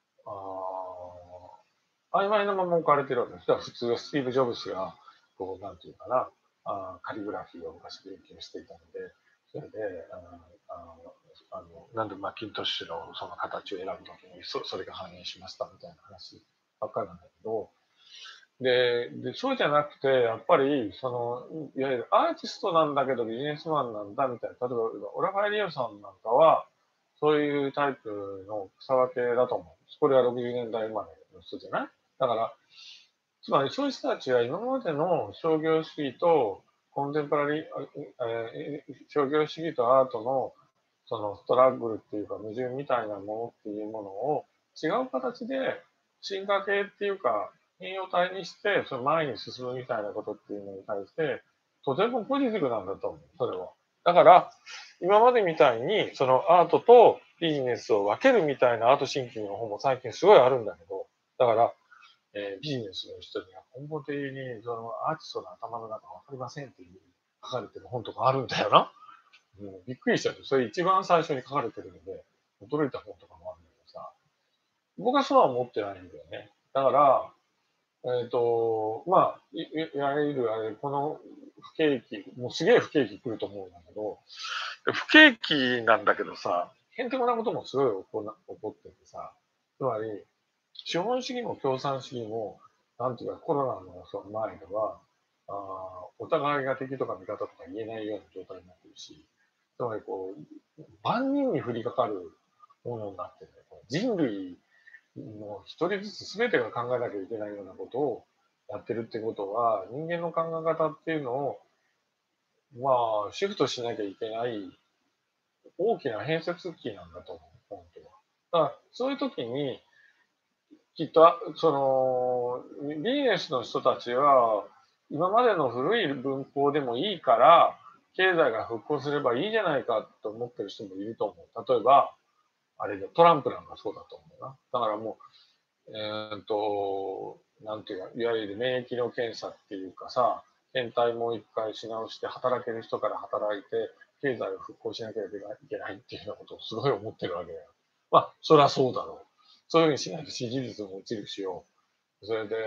曖昧なまま置かれてるわけです。だから普通、スティーブ・ジョブズが、こう、なんていうかな、カリグラフィーを昔勉強していたので、それで、なんでマッキントッシュのその形を選ぶときにそれが反映しましたみたいな話ばっかりなんだけど、そうじゃなくて、やっぱり、いわゆるアーティストなんだけどビジネスマンなんだみたいな、例えば、オラファエリオさんなんかは、そういうタイプの草分けだと思う。これは60年代生まれの人じゃないだから、つまりそういう人たちは今までの商業主義とコンテンポラリー、商業主義とアートのそのストラッグルっていうか矛盾みたいなものっていうものを違う形で進化系っていうか変容体にしてその前に進むみたいなことっていうのに対してとてもポジティブなんだと思う、それは。だから、今までみたいにそのアートとビジネスを分けるみたいなアートシンキングの本も最近すごいあるんだけど、だから、ビジネスの人には根本的にそのアーティストの頭の中わかりませんっていう書かれてる本とかあるんだよな。びっくりしちゃって、それ一番最初に書かれてるので、驚いた本とかもあるんだけどさ、僕はそうは思ってないんだよね。だから、まあ、いわゆるあれ、この不景気、もうすげえ不景気来ると思うんだけど、不景気なんだけどさ、へんてこなこともすごい起こっててさ、つまり、資本主義も共産主義も、なんていうかコロナのその前では、お互いが敵とか味方とか言えないような状態になってるし、つまりこう、万人に降りかかるものになってる、ね。人類の一人ずつ全てが考えなきゃいけないようなことをやってるってことは、人間の考え方っていうのを、まあ、シフトしなきゃいけない大きな変節期なんだと思う、本当は。だから、そういう時に、きっと、ビジネスの人たちは、今までの古い文法でもいいから、経済が復興すればいいじゃないかと思ってる人もいると思う。例えば、あれで、トランプなんかそうだと思うな。だからもう、なんていうか、いわゆる免疫の検査っていうかさ、検体もう一回し直して働ける人から働いて、経済を復興しなければいけないっていうようなことをすごい思ってるわけだよ。まあ、そりゃそうだろう。そういうふうにしないと支持率も落ちるしよう。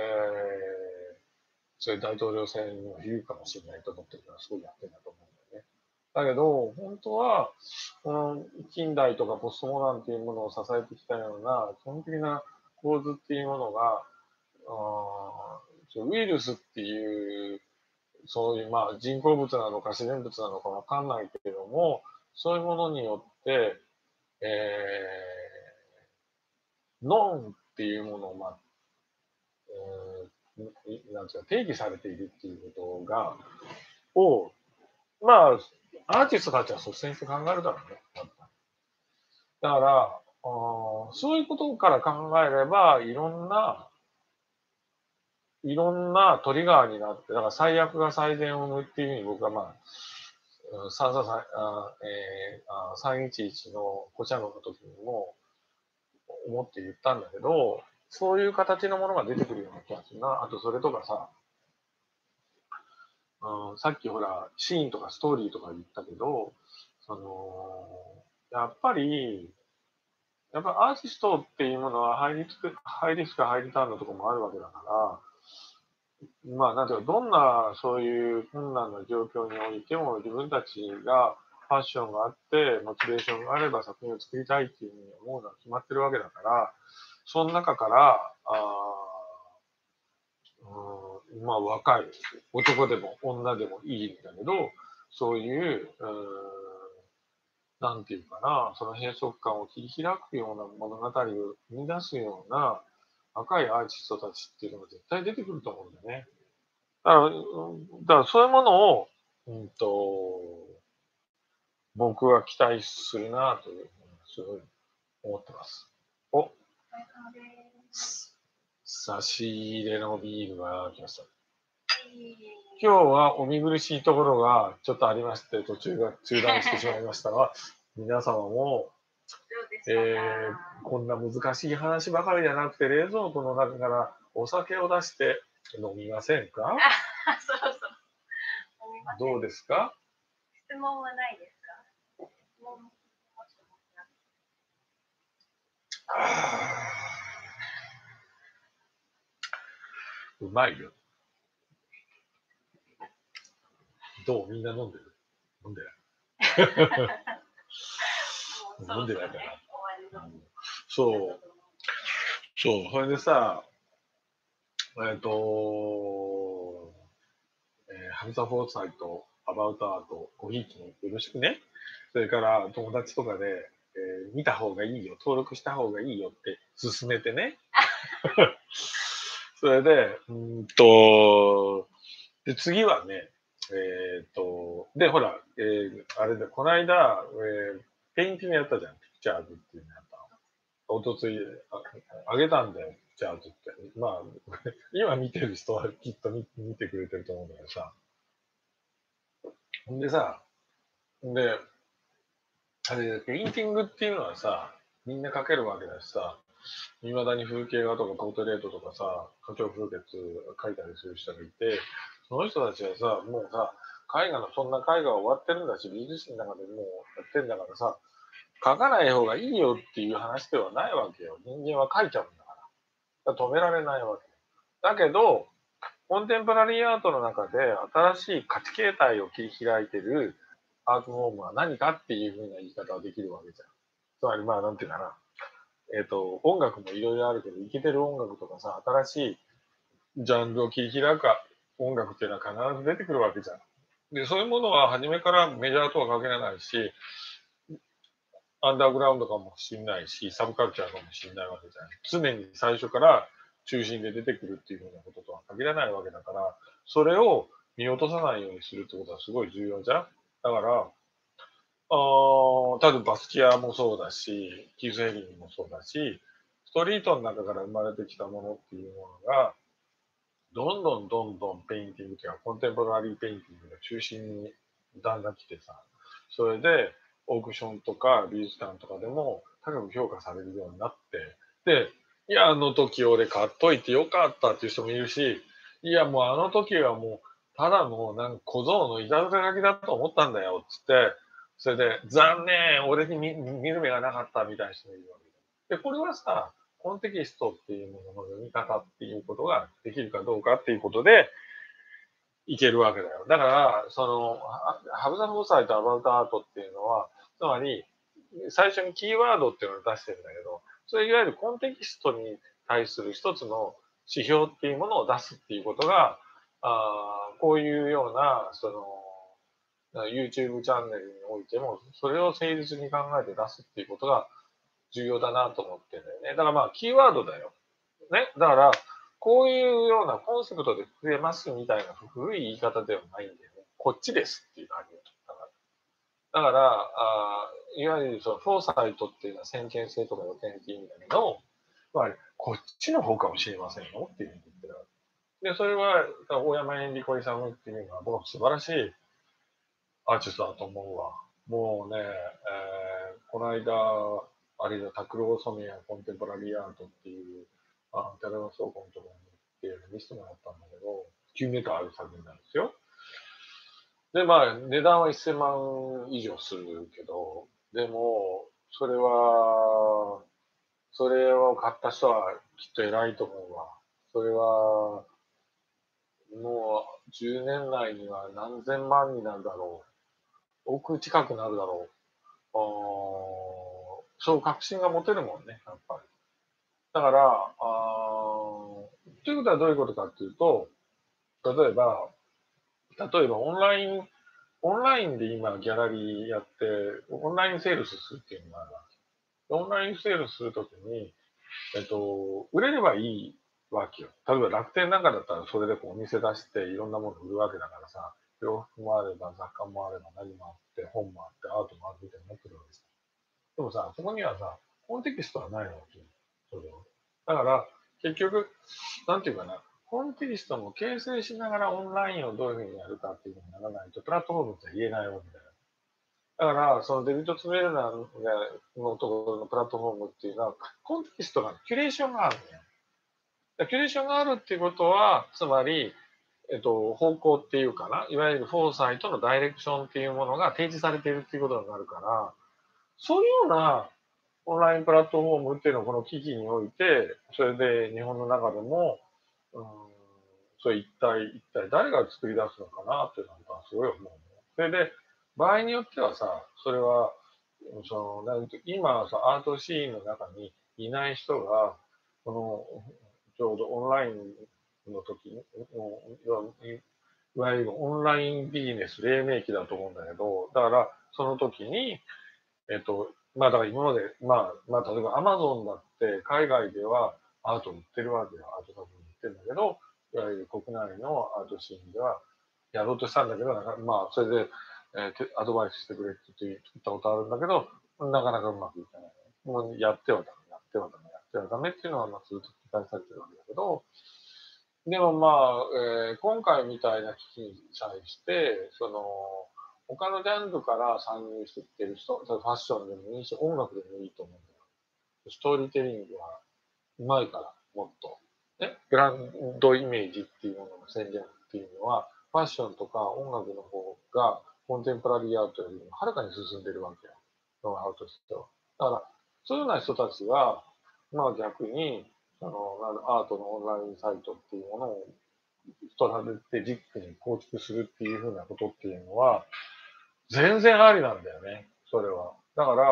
それ大統領選にも有かもしれないと思ってるから、そうやってんだと思うんだよね。だけど、本当は、この近代とかポストモダンっていうものを支えてきたような、基本的な構図っていうものが、ウイルスっていう、そういう、まあ、人工物なのか自然物なのかわかんないけれども、そういうものによって、ノンっていうものを、まあ、なんていうか、定義されているっていうことが、まあ、アーティストたちは率先して考えるだろうね。だから、そういうことから考えれば、いろんなトリガーになって、だから最悪が最善を生むっていうふうに僕はまあ、311のコチャノの時にも思って言ったんだけど、そういう形のものが出てくるような気がするな。あとそれとかさ、さっきほら、シーンとかストーリーとか言ったけど、その、やっぱり、やっぱアーティストっていうものはハイリスク、ハイリスク、ハイリターンのところもあるわけだから、まあ、なんていうか、どんなそういう困難な状況においても自分たちがパッションがあって、モチベーションがあれば作品を作りたいっていうふうに思うのは決まってるわけだから、その中から、まあ若い男でも女でもいいんだけど、そういう、なんていうかな、その閉塞感を切り開くような物語を生み出すような若いアーティストたちっていうのが絶対出てくると思うんだよね。だからそういうものを、僕は期待するなというふうにすごい思ってます。お、差し入れのビールが来ました。 今日はお見苦しいところがちょっとありまして、途中が中断してしまいましたが、皆様も、こんな難しい話ばかりじゃなくて、冷蔵庫の中からお酒を出して飲みませんか？ そうそう。 どうですか？ 質問はないですか？質問もうまいよ。どう？みんな飲んでる？飲んでない。飲んでないかな。そう。そう。それでさ、ハムザ・フォーサイト、アバウトアート、ごひいきによろしくね。それから友達とかで、見た方がいいよ、登録した方がいいよって勧めてね。それで、で、次はね、で、ほら、あれで、この間、ペインティングやったじゃん、ピクチャーズっていうのやったの。おとついあげたんだよ、ピクチャーズって。まあ、今見てる人はきっと見てくれてると思うんだけどさ。でさ、で、あれ、ペインティングっていうのはさ、みんな描けるわけだしさ、いまだに風景画とかポートレートとかさ、花鳥風月描いたりする人がいて、その人たちはさ、もうさ、そんな絵画は終わってるんだし、美術史の中でもうやってんだからさ、描かない方がいいよっていう話ではないわけよ。人間は描いちゃうんだから。だから止められないわけ。だけど、コンテンポラリーアートの中で新しい価値形態を切り開いてるアートフォームは何かっていうふうな言い方はできるわけじゃん。つまりまあなんていうかな。音楽もいろいろあるけど、イケてる音楽とかさ、新しいジャンルを切り開く音楽っていうのは必ず出てくるわけじゃん。で、そういうものは初めからメジャーとは限らないし、アンダーグラウンドかもしれないし、サブカルチャーかもしれないわけじゃん。常に最初から中心で出てくるっていうふうなこととは限らないわけだから、それを見落とさないようにするってことはすごい重要じゃん。だから、例えばバスキアもそうだし、キース・ヘリングもそうだし、ストリートの中から生まれてきたものっていうものが、どんどんペインティングというか、コンテンポラリーペインティングが中心にだんだん来てさ、それで、オークションとか美術館とかでも高く評価されるようになって、で、いや、あの時俺買っといてよかったっていう人もいるし、いや、もうあの時はもう、ただのなんか小僧のいたずら書きだと思ったんだよ、つって、それで、残念、俺に見る目がなかったみたいな人もいるわけで。これはさ、コンテキストっていうものの読み方っていうことができるかどうかっていうことでいけるわけだよ。だから、ハブザフォーサイトアバウトアートっていうのは、つまり、最初にキーワードっていうのを出してるんだけど、それいわゆるコンテキストに対する一つの指標っていうものを出すっていうことが、こういうような、YouTube チャンネルにおいても、それを誠実に考えて出すっていうことが重要だなと思ってるんだよね。だからまあ、キーワードだよ。ね。だから、こういうようなコンセプトで増えますみたいな古い言い方ではないんだよね。こっちですっていう感じだから、いわゆるそのフォーサイトっていうのは先見性とか予見っていう意味だけど、まあ、こっちの方かもしれませんよっていうふうに言ってるわけ。で、それは、大山エンリコイサムっていうのは僕は素晴らしいアーティストだと思うわ。もうね、この間、あれだ、拓郎染谷コンテンポラリーアートっていう、寺田倉庫のところに行って見せてもらったんだけど、9メーターある作品なんですよ。で、まあ、値段は1000万以上するけど、でも、それを買った人はきっと偉いと思うわ。それは、もう10年内には何千万になるだろう。億近くなるだろう。そう確信が持てるもんね、やっぱり。だから、ということはどういうことかっていうと、例えば、オンラインで今ギャラリーやって、オンラインセールスするっていうのがあるわけ。オンラインセールスするときに、売れればいいわけよ。例えば楽天なんかだったらそれでこうお店出していろんなもの売るわけだからさ、洋服もあれば雑貨もあれば何もあって、本もあって、アートもあるみたいになってるわけです。でもさ、そこにはさ、コンテキストはないわけよ。それを。だから、結局、なんていうかな、 コンテキストも形成しながらオンラインをどういうふうにやるかっていうふうにならないと、プラットフォームって言えないわけだよ。だから、そのデビッド・ツメルナーのところのプラットフォームっていうのは、コンテキストが、キュレーションがあるんだよ。キュレーションがあるっていうことは、つまり、方向っていうかな、いわゆるフォーサイトのダイレクションっていうものが提示されているっていうことになるから、そういうようなオンラインプラットフォームっていうのをこの機器において、それで日本の中でも、それ一体誰が作り出すのかなっていうのはすごい思う。それで、場合によってはさ、それは、今さ、アートシーンの中にいない人が、この、ちょうどオンラインの時に、いわゆるオンラインビジネス黎明期だと思うんだけど、だからその時に、だから今まで、例えばアマゾンだって海外ではアート売ってるわけよ。アート作品売ってるんだけど、いわゆる国内のアートシーンではやろうとしたんだけど、それで、アドバイスしてくれって言ったことあるんだけど、なかなかうまくいかない。もうやってはダメ、やってはダメ、やってはダメっていうのはずっと繰り返されてるわけだけど、でも今回みたいな機器に対して、他のジャンルから参入してきてる人、ファッションでもいいし、音楽でもいいと思うんだよ。ストーリーテリングはうまいから、もっと。ね、ブランドイメージっていうものの戦略っていうのは、ファッションとか音楽の方がコンテンポラリーアートよりもはるかに進んでるわけよ。ノウハウとしては。だから、そういうような人たちが、逆に、アートのオンラインサイトっていうものを取られてジックに構築するっていうふうなことっていうのは、全然ありなんだよね、それは。だから、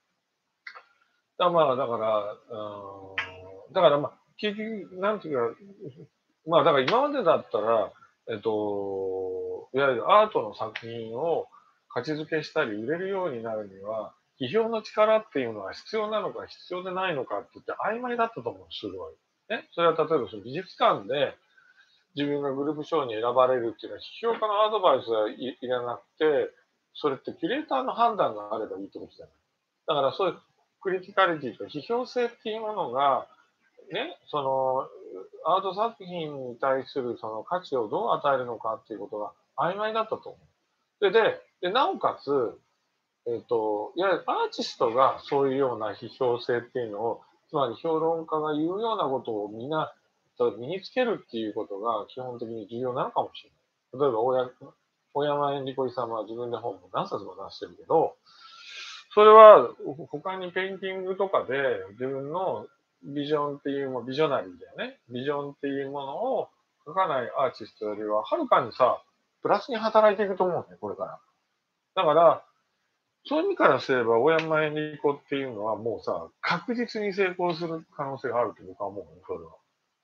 結局、なんていうか、だから今までだったら、いわゆるアートの作品を価値づけしたり売れるようになるには、批評の力っていうのは必要なのか必要でないのかって言って曖昧だったと思う、すごい。ね、それは例えばその美術館で自分がグループ賞に選ばれるっていうのは、批評家のアドバイスはいらなくて、それってキュレーターの判断があればいいってことじゃない。だからそういうクリティカリティとか批評性っていうものが、ね、アート作品に対するその価値をどう与えるのかっていうことが曖昧だったと思う。で、なおかつ、いわゆるアーティストがそういうような批評性っていうのを、つまり評論家が言うようなことをみんな身につけるっていうことが基本的に重要なのかもしれない。例えば、大山エンリコイさんは自分で本も何冊も出してるけど、それは他にペインティングとかで自分のビジョンっていう、ビジョナリーだよね。ビジョンっていうものを書かないアーティストよりは、はるかにさ、プラスに働いていくと思うんだよ、これから。だから、そういう意味からすれば、大山エンリコっていうのはもうさ、確実に成功する可能性があると僕は思うね、それは。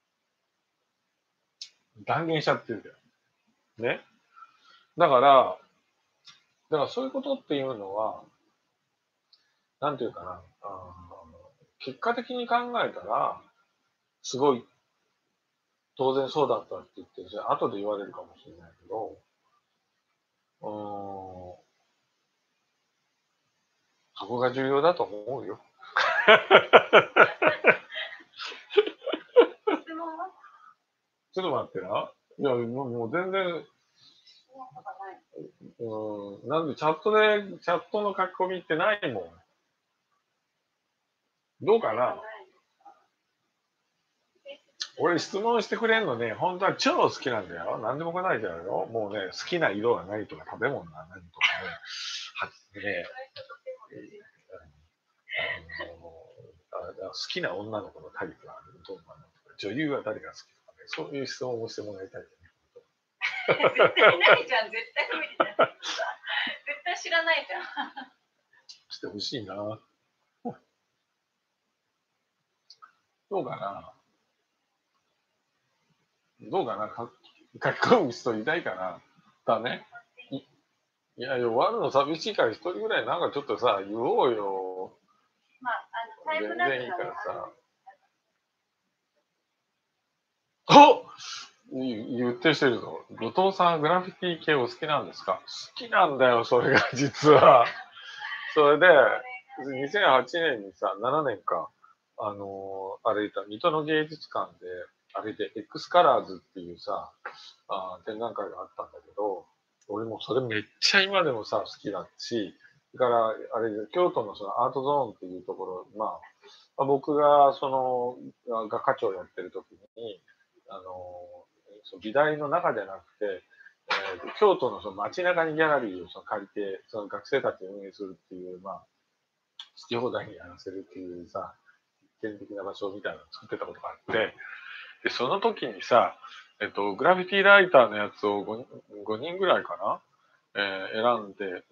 断言しちゃってるんだよ。ね。だから、そういうことっていうのは、なんていうかな、結果的に考えたら、すごい、当然そうだったって言って、後で言われるかもしれないけど、そこが重要だと思うよ。 質問はちょっと待ってな。いや、もう全然、なんでチャットの書き込みってないもん。どうかな。俺質問してくれんのね、本当は超好きなんだよ。何でも答えちゃうよ。もうね、好きな色は何とか食べ物は何とかね。好きな女の子のタイプはどうなのとか、女優は誰が好きとかね、そういう質問をしてもらいたいよね。 絶対ないじゃん、絶対無理じゃん。絶対知らないじゃん。 してほしいな。どうかな。どうかな。書き込む人いないかな。だね。いや、終わるの寂しいから一人ぐらいなんかちょっとさ、言おうよ。 タイムラグ全然いいからさ。言ってる人いるぞ。後藤さん、グラフィティ系お好きなんですか？好きなんだよ、それが実は。それで、2008年にさ、7年か、あれいた水戸の芸術館で、 あれで X カラーズっていうさ、展覧会があったんだけど、俺もそれめっちゃ今でもさ、好きだし、それから、あれ、京都のそのアートゾーンっていうところ、僕がその、画家長やってる時に、その美大の中じゃなくて、京都のその街中にギャラリーをその借りて、その学生たちを運営するっていう、好き放題にやらせるっていうさ、実験的な場所みたいなのを作ってたことがあって、で、その時にさ、グラフィティライターのやつを5人ぐらいかな、選んで、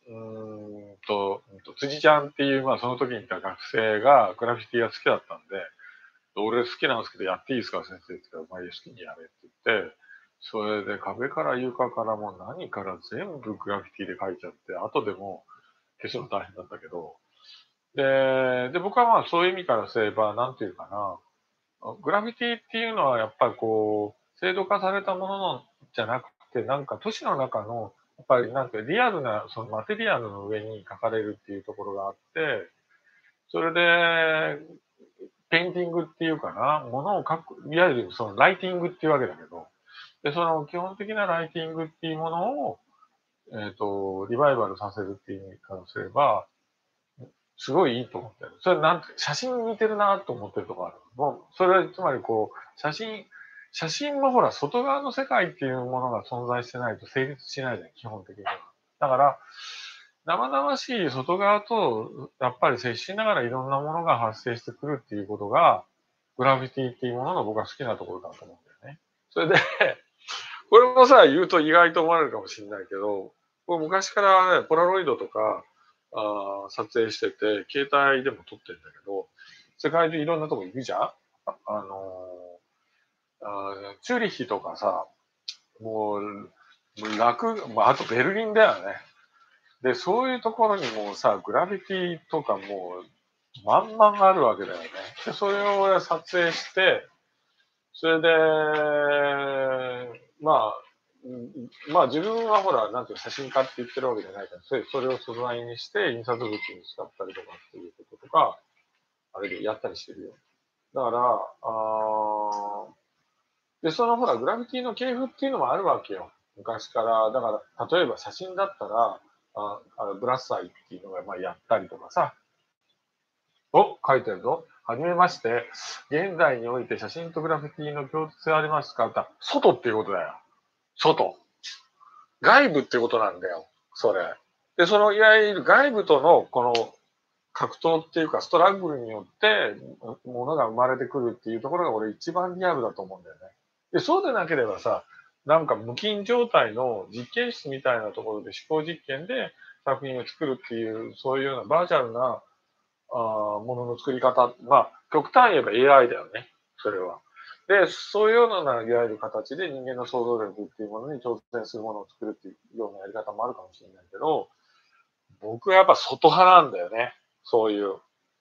辻ちゃんっていう、その時にいた学生がグラフィティが好きだったんで、俺好きなんですけど、やっていいですか先生って言ったら、お前好きにやれって言って、それで壁から床からもう何から全部グラフィティで描いちゃって、後でも消すの大変だったけど、で、僕はそういう意味からすれば、なんていうかな、グラフィティっていうのはやっぱりこう、制度化されたもののじゃなくて、なんか都市の中の、やっぱりなんかリアルな、そのマテリアルの上に書かれるっていうところがあって、それで、ペインティングっていうかな、ものを書く、いわゆるそのライティングっていうわけだけど、で、その基本的なライティングっていうものを、リバイバルさせるっていう意味からすれば、すごいいいと思ってる。それなんて、写真に似てるなと思ってるとこある。もう、それはつまりこう、写真もほら、外側の世界っていうものが存在してないと成立しないじゃん、基本的には。だから、生々しい外側と、やっぱり接しながらいろんなものが発生してくるっていうことが、グラフィティっていうものの僕は好きなところだと思うんだよね。それで、これもさ、言うと意外と思われるかもしれないけど、これ昔からね、ポラロイドとか、撮影してて、携帯でも撮ってるんだけど、世界中いろんなとこ行くじゃん。チューリッヒとかさ、もう、あとベルリンだよね。で、そういうところにもうさ、グラフィティとかもう、満々あるわけだよね。で、それを俺撮影して、それで、まあ、自分はほら、なんていう写真家って言ってるわけじゃないから、それを素材にして印刷物に使ったりとかっていうこととか、あれでやったりしてるよ。だから、で、そのほら、グラフィティの系譜っていうのもあるわけよ。昔から。だから、例えば写真だったら、ブラッサイっていうのがやったりとかさ。書いてるぞ。はじめまして。現代において写真とグラフィティの共通性ありますかって、外っていうことだよ。外。外部っていうことなんだよ。それ。で、そのいわゆる外部とのこの格闘っていうかストラッグルによってものが生まれてくるっていうところが俺一番リアルだと思うんだよね。で、そうでなければさ、なんか無菌状態の実験室みたいなところで思考実験で作品を作るっていう、そういうようなバーチャルなものの作り方、極端に言えば AI だよね、それは。で、そういうようないわゆる形で人間の想像力っていうものに挑戦するものを作るっていうようなやり方もあるかもしれないけど、僕はやっぱ外派なんだよね、そういう。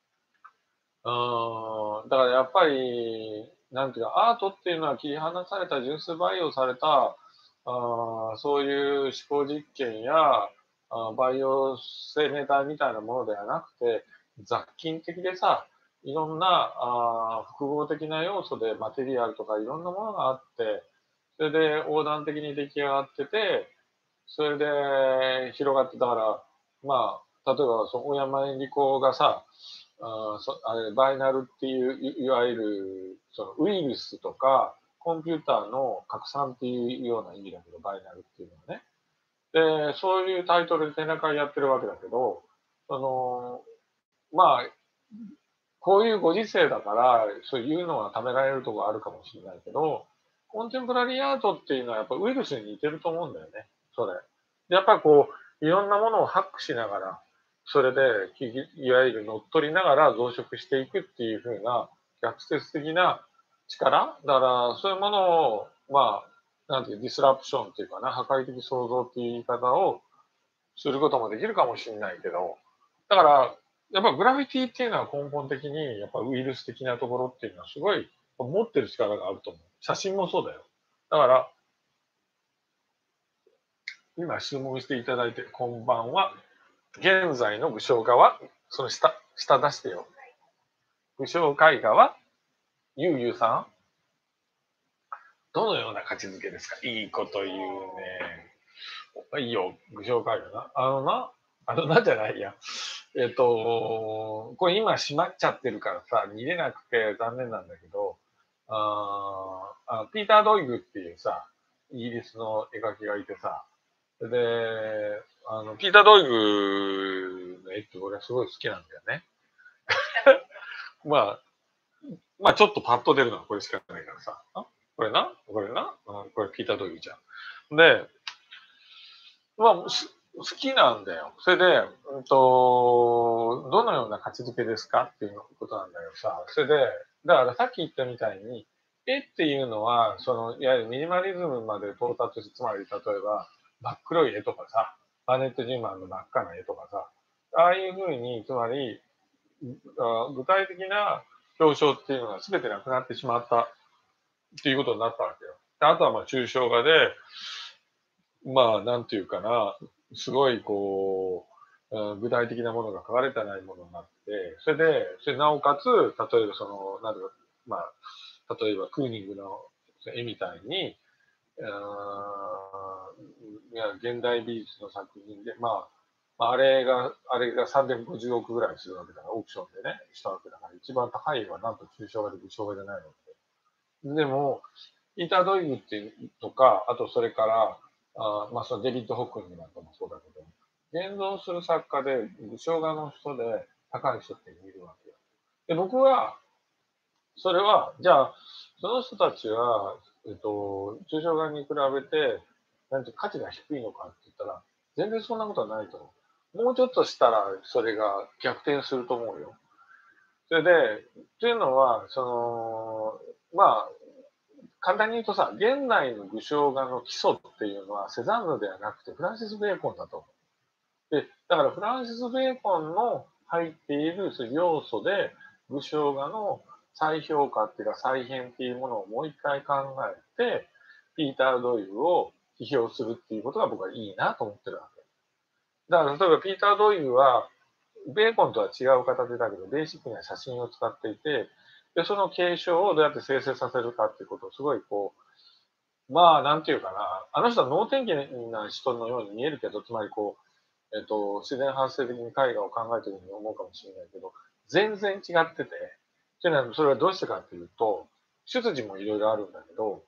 だからやっぱり、なんていうか、アートっていうのは切り離された、純粋培養された、そういう思考実験や、培養生命体みたいなものではなくて、雑菌的でさ、いろんな複合的な要素でマテリアルとかいろんなものがあって、それで横断的に出来上がってて、それで広がって、だから、例えばその大山縁理子がさ、バイナルっていう、いわゆるそのウイルスとかコンピューターの拡散っていうような意味だけど、バイナルっていうのはね。で、そういうタイトルで展覧会やってるわけだけど、その、まあ、こういうご時世だから、そういうのはためられるところあるかもしれないけど、コンテンポラリーアートっていうのはやっぱウイルスに似てると思うんだよね、それ。でやっぱりこう、いろんなものをハックしながら、それで、いわゆる乗っ取りながら増殖していくっていう風な逆説的な力だから、そういうものを、なんていう、ディスラプションっていうかな、破壊的創造っていう言い方をすることもできるかもしれないけど、だから、やっぱグラフィティっていうのは根本的に、やっぱウイルス的なところっていうのはすごい持ってる力があると思う。写真もそうだよ。だから、今質問していただいて、こんばんは。現在の武将画は、その下出してよ。武将絵画は、ゆうゆうさんどのような価値づけですか？いいこと言うね。いいよ、具象化よな。じゃないや。これ今閉まっちゃってるからさ、見れなくて残念なんだけど、ピーター・ドイグっていうさ、イギリスの絵描きがいてさ、で、ピーター・ドイグの絵って俺はすごい好きなんだよね。まあ、まあちょっとパッと出るのはこれしかないからさ。これな、これピーター・ドイグじゃん。で、まあ、好きなんだよ。それで、どのような価値づけですかっていうことなんだけどさ、それで、だからさっき言ったみたいに、絵っていうのは、いわゆるミニマリズムまで到達して、つまり例えば、真っ黒い絵とかさ、バーネット・ジーマンの真っ赤な絵とかさ、ああいうふうに、つまり、具体的な表彰っていうのが全てなくなってしまったっていうことになったわけよ。あとはまあ抽象画で、まあ、なんていうかな、すごいこう、具体的なものが書かれてないものになって、それなおかつ、例えばなんていうか、まあ、例えばクーニングの絵みたいに、いや現代美術の作品で、あれが350億ぐらいするわけだから、オークションでね、したわけだから、一番高いはなんと抽象画で具象画じゃないので。でも、ピーター・ドイグっていうとか、あとそれから、そのデビッド・ホックニーなんかもそうだけど、現存する作家で、具象画の人で高い人っているわけよ。で、僕は、それは、じゃあ、その人たちは、抽象画に比べて、なんて価値が低いのかって言ったら、全然そんなことはないと思う。もうちょっとしたら、それが逆転すると思うよ。それで、というのは、簡単に言うとさ、現代の具象画の基礎っていうのはセザンヌではなくてフランシス・ベーコンだと思う。で、だからフランシス・ベーコンの入っている要素で具象画の再評価っていうか再編っていうものをもう一回考えて、ピーター・ドイルを批評するっていうことが僕はいいなと思ってるわけ。だから例えばピーター・ドイルはベーコンとは違う形だけど、ベーシックな写真を使っていて、で、その継承をどうやって生成させるかっていうことをすごいなんていうかな、あの人は能天気な人のように見えるけど、つまり自然発生的に絵画を考えているように思うかもしれないけど、全然違ってて、それはどうしてかっていうと、出自もいろいろあるんだけど、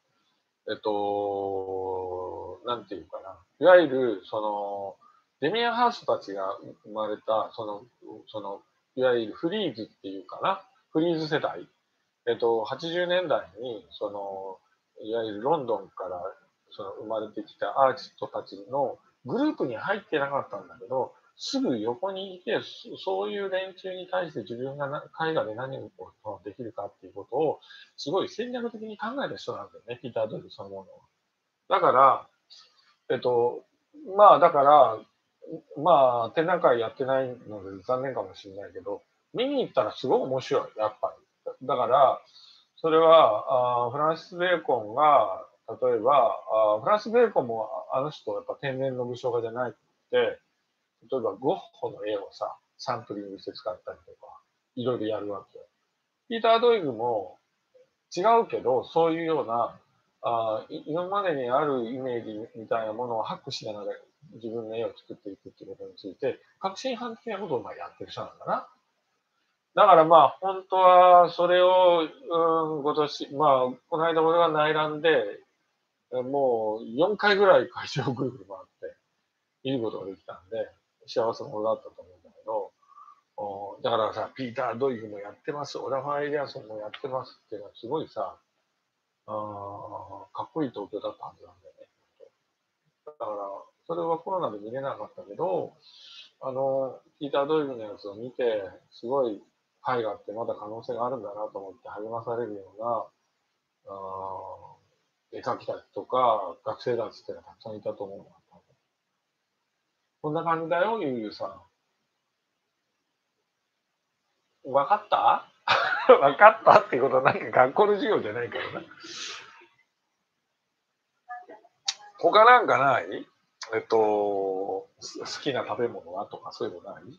なんていうかな、いわゆる、デミアン・ハーストたちが生まれた、いわゆるフリーズっていうかな、フリーズ世代、80年代に、いわゆるロンドンから生まれてきたアーティストたちのグループに入ってなかったんだけど、すぐ横にいて、そういう連中に対して自分が絵画で何をできるかっていうことを、すごい戦略的に考えた人なんだよね、ピーター・ドイルそのものは。だから、えっと、だから、展覧会やってないので残念かもしれないけど、見に行ったらすごい面白い、やっぱり。だから、それは、フランシス・ベーコンが、例えば、フランシス・ベーコンもあの人、やっぱ天然の具象画じゃなくて、例えばゴッホの絵をさ、サンプリングして使ったりとか、いろいろやるわけよ。ピーター・ドイグも違うけど、そういうような、今までにあるイメージみたいなものをハックしながら自分の絵を作っていくっていうことについて、革新犯的なことをやってる人なんだな。だから本当はそれを、今年、この間俺は内覧で、もう4回ぐらい会場をぐるぐる回って見ることができたんで、幸せ者だったと思うんだけど、だからさ、ピーター・ドイグもやってます、オラファー・エリアソンもやってますっていうのはすごいさ、かっこいい東京だったはずなんだよね。だから、それはコロナで見れなかったけど、ピーター・ドイルのやつを見て、すごい絵画ってまだ可能性があるんだなと思って励まされるような、絵描きたちとか、学生たちってのはたくさんいたと思うんだ。こんな感じだよ、ゆうゆうさん。わかったわかったっていうことはなんか学校の授業じゃないからな。他なんかない？好きな食べ物はとかそういうのない？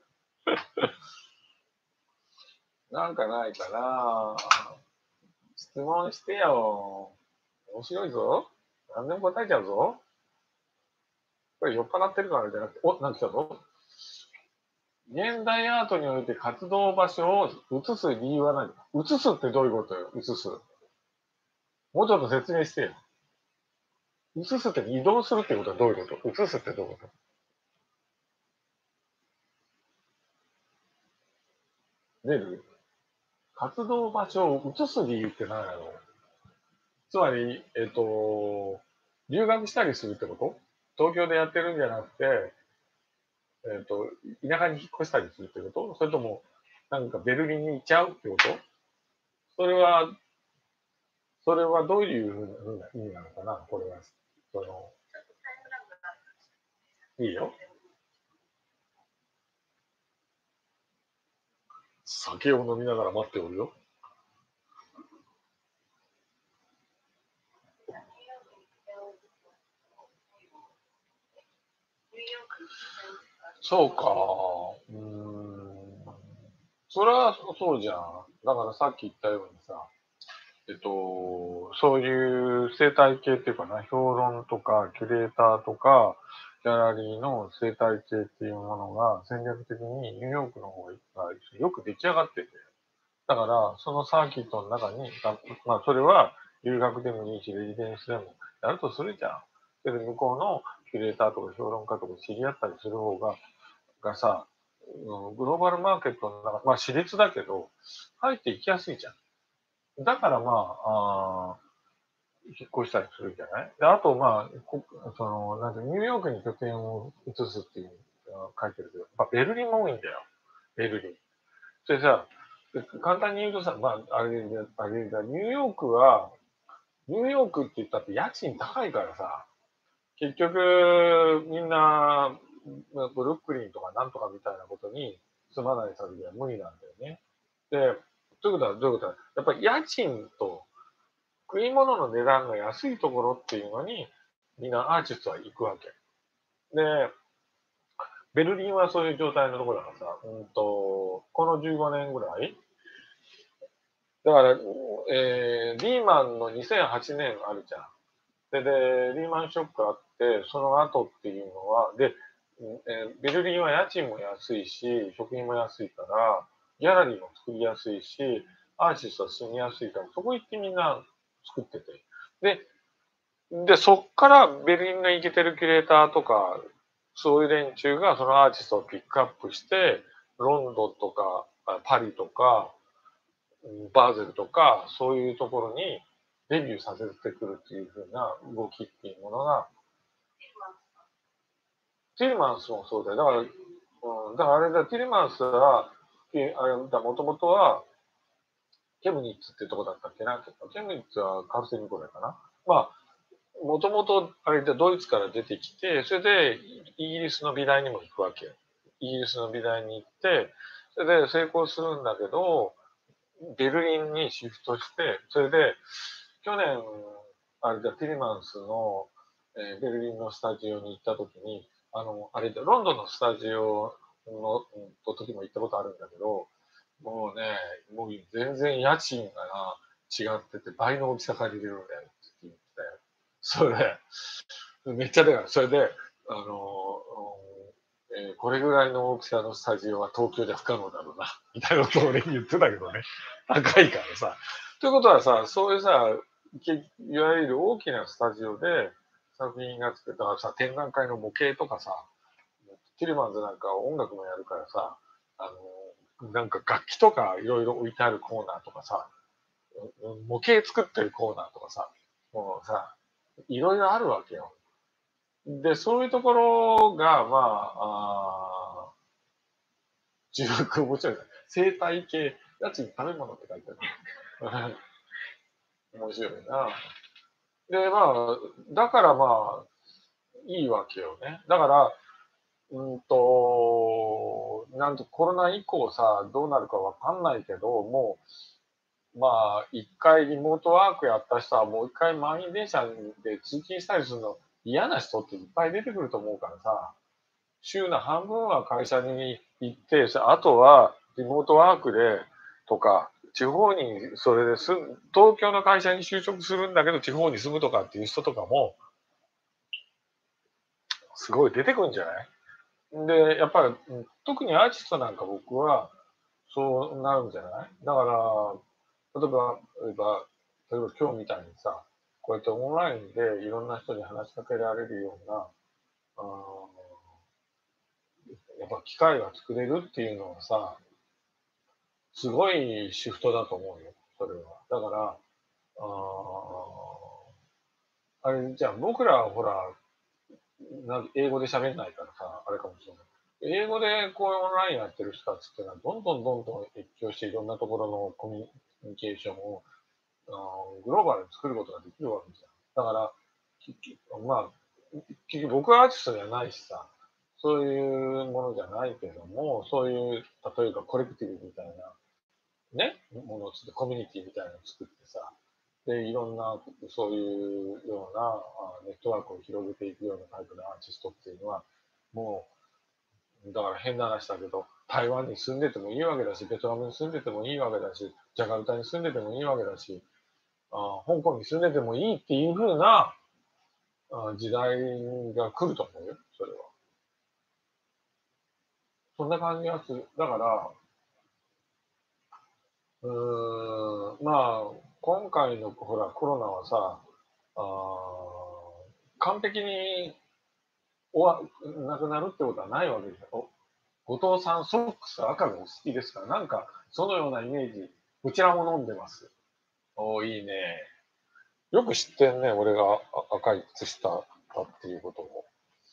なんかないかな。 質問してよ。面白いぞ。何でも答えちゃうぞ。これ酔っ払ってるからじゃなくて、なんか来たぞ。現代アートにおいて活動場所を移す理由は何？移すってどういうことよ、移す。もうちょっと説明してよ。移すって移動するってことはどういうこと？移すってどういうこと？出る？活動場所を移す理由って何やろう？つまり、留学したりするってこと？東京でやってるんじゃなくて、田舎に引っ越したりするってこと？それとも、なんかベルリンに行っちゃうってこと？それは、それはどういうふうな意味なのかな？これは、その、いいよ。酒を飲みながら待っておるよ。そうか。それはそうじゃん。だからさっき言ったようにさ、そういう生態系っていうかな、評論とか、キュレーターとか、ギャラリーの生態系っていうものが戦略的にニューヨークの方がよく出来上がってて。だから、そのサーキットの中に、まあ、それは留学でもいいし、レジデンスでもやるとするじゃん。それで向こうのキュレーターとか評論家とか知り合ったりする方がさ、グローバルマーケットの中、まあ、私立だけど、入っていきやすいじゃん。だからまあ、引っ越したりするじゃない。で、あとまあ、なんて、ニューヨークに拠点を移すっていう書いてるけど、まあ、ベルリンも多いんだよ。ベルリン。それさ、簡単に言うとさ、まあ、あれだ、ニューヨークって言ったって家賃高いからさ、結局、みんな、ブルックリンとかなんとかみたいなことに住まない限りは無理なんだよね。で、ということはどういうことだ？やっぱり家賃と食い物の値段が安いところっていうのに、みんなアーティストは行くわけ。で、ベルリンはそういう状態のところだからさ、この15年ぐらい、だから、リーマンの2008年あるじゃん。で、リーマンショックあって、その後っていうのは、で、ベルリンは家賃も安いし、食品も安いから、ギャラリーも作りやすいし、アーティストは住みやすいから、そこ行ってみんな作ってて。で、そっからベルリンのイケてるキュレーターとか、そういう連中がそのアーティストをピックアップして、ロンドンとか、パリとか、バーゼルとか、そういうところにデビューさせてくるっていう風な動きっていうものが、ティルマンスもそうだよ。だからあれだ、ティルマンスは、あれだ、もともとは、ケムニッツってとこだったっけな。ケムニッツはカルセミコだかな。まあ、もともと、あれでドイツから出てきて、それでイギリスの美大にも行くわけよ。イギリスの美大に行って、それで成功するんだけど、ベルリンにシフトして、それで、去年、あれだ、ティリマンスの、ベルリンのスタジオに行った時に、あれで、ロンドンのスタジオの、時も行ったことあるんだけど、もうね、もう全然家賃がな、違ってて、倍の大きさ借りれるんだよって言ってたよ。それ、めっちゃだから、それで、あの、これぐらいの大きさのスタジオは東京で不可能だろうな、みたいなことを俺に言ってたけどね。高いからさ。ということはさ、そういうさ、いわゆる大きなスタジオで作品が作ったさ、展覧会の模型とかさ、ティルマンズなんか音楽もやるからさ、なんか楽器とかいろいろ置いてあるコーナーとかさ、模型作ってるコーナーとかさ、もうさ、いろいろあるわけよ。で、そういうところが、まあ、中学面白いね。生態系、家賃食べ物って書いてある。面白いな。で、まあ、だからまあ、いいわけよね。だから、なんとコロナ以降さ、どうなるかわかんないけど、もう、まあ、一回リモートワークやった人はもう一回満員電車で通勤したりするの嫌な人っていっぱい出てくると思うからさ、週の半分は会社に行って、あとはリモートワークでとか、 地方にそれで東京の会社に就職するんだけど地方に住むとかっていう人とかもすごい出てくるんじゃない？で、やっぱり特にアーティストなんか僕はそうなるんじゃない？だから、例えば今日みたいにさ、こうやってオンラインでいろんな人に話しかけられるような、あやっぱ機会が作れるっていうのはさ、すごいシフトだと思うよ、それは。だから、あれじゃあ僕らはほら、英語で喋んないからさ、あれかもしれない。英語でこういうオンラインやってる人たちっていうのは、どんどん越境していろんなところのコミュニケーションをグローバルに作ることができるわけじゃん。だから、まあ、結局僕はアーティストじゃないしさ、そういうものじゃないけども、そういう、例えばコレクティブみたいな、ね、ものを作って、コミュニティみたいなのを作ってさ、で、いろんな、そういうようなネットワークを広げていくようなタイプのアーティストっていうのは、もう、だから変な話だけど、台湾に住んでてもいいわけだし、ベトナムに住んでてもいいわけだし、ジャカルタに住んでてもいいわけだし、香港に住んでてもいいっていう風な時代が来ると思うよ、それは。そんな感じがする。だから、まあ、今回のほらコロナはさ、完璧になくなるってことはないわけですよ。後藤さん、ソックス赤がお好きですから、なんか、そのようなイメージ、こちらも飲んでます。おー、いいね。よく知ってんね、俺が赤い靴下だっていうことを。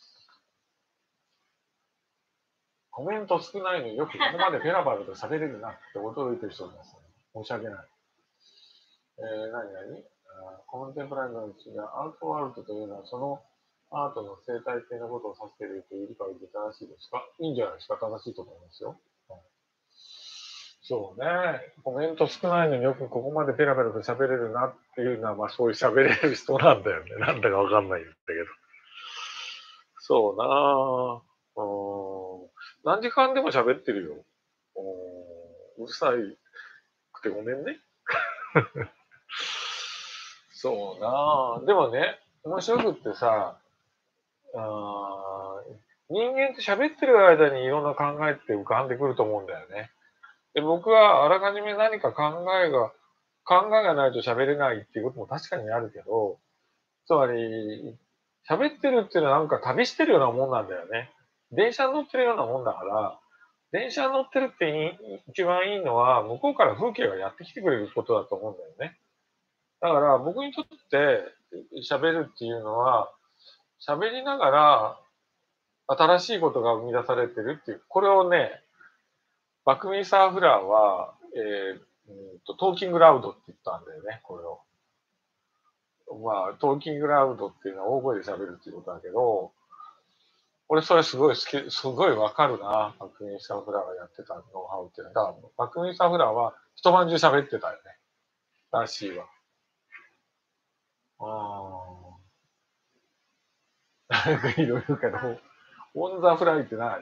コメント少ないのによくここまでペラパラと喋れるなって驚いてる人いますね。申し訳ない。何コンテンポラリーのうちにアートワールドというのはそのアートの生態系のことを指しているという理解で正しいですか？いいんじゃないですか？正しいと思いますよ。そうね。コメント少ないのによくここまでペラペラと喋れるなっていうのは、まあそういう喋れる人なんだよね。なんだかわかんないんだけど。そうなぁ。何時間でも喋ってるよ。うるさいくてごめんね。そうなぁ。でもね、面白くってさ、人間って喋ってる間にいろんな考えって浮かんでくると思うんだよね。で、僕はあらかじめ何か考えがないと喋れないっていうことも確かにあるけど、つまり、喋ってるっていうのはなんか旅してるようなもんなんだよね。電車に乗ってるようなもんだから、電車に乗ってるって一番いいのは、向こうから風景がやってきてくれることだと思うんだよね。だから僕にとって喋るっていうのは、喋りながら新しいことが生み出されてるっていう、これをね、バックミンスター・フラーは、トーキングラウドって言ったんだよね、これを。まあ、トーキングラウドっていうのは大声で喋るっていうことだけど、俺それすごい好き、すごいわかるな、バックミンスター・フラーがやってたノウハウっていうのは。だからバックミンスター・フラーは一晩中喋ってたよね、らしいわ。なんかいろいろけど、オン・ザ・フライって何？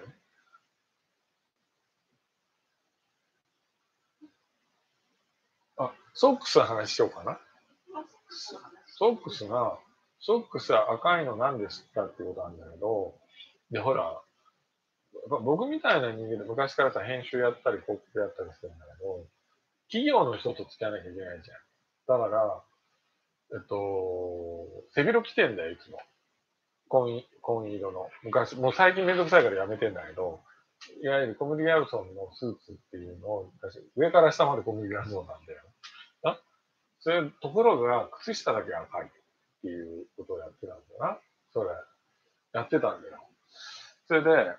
ソックスの話しようかな。ソックスが、ソックスは赤いのなんですかってことなんだけど、で、ほら、僕みたいな人間で昔からさ、編集やったり広告やったりしてるんだけど、企業の人と付き合わなきゃいけないじゃん。だから、背広着てんだよ、いつも。紺色の。昔、もう最近めんどくさいからやめてんだけど、いわゆるコムディアルソンのスーツっていうのを、上から下までコムディアルソンなんだよ。あそれ、ところが、靴下だけ赤いっていうことをやってたんだよな。それ、やってたんだよ。それで、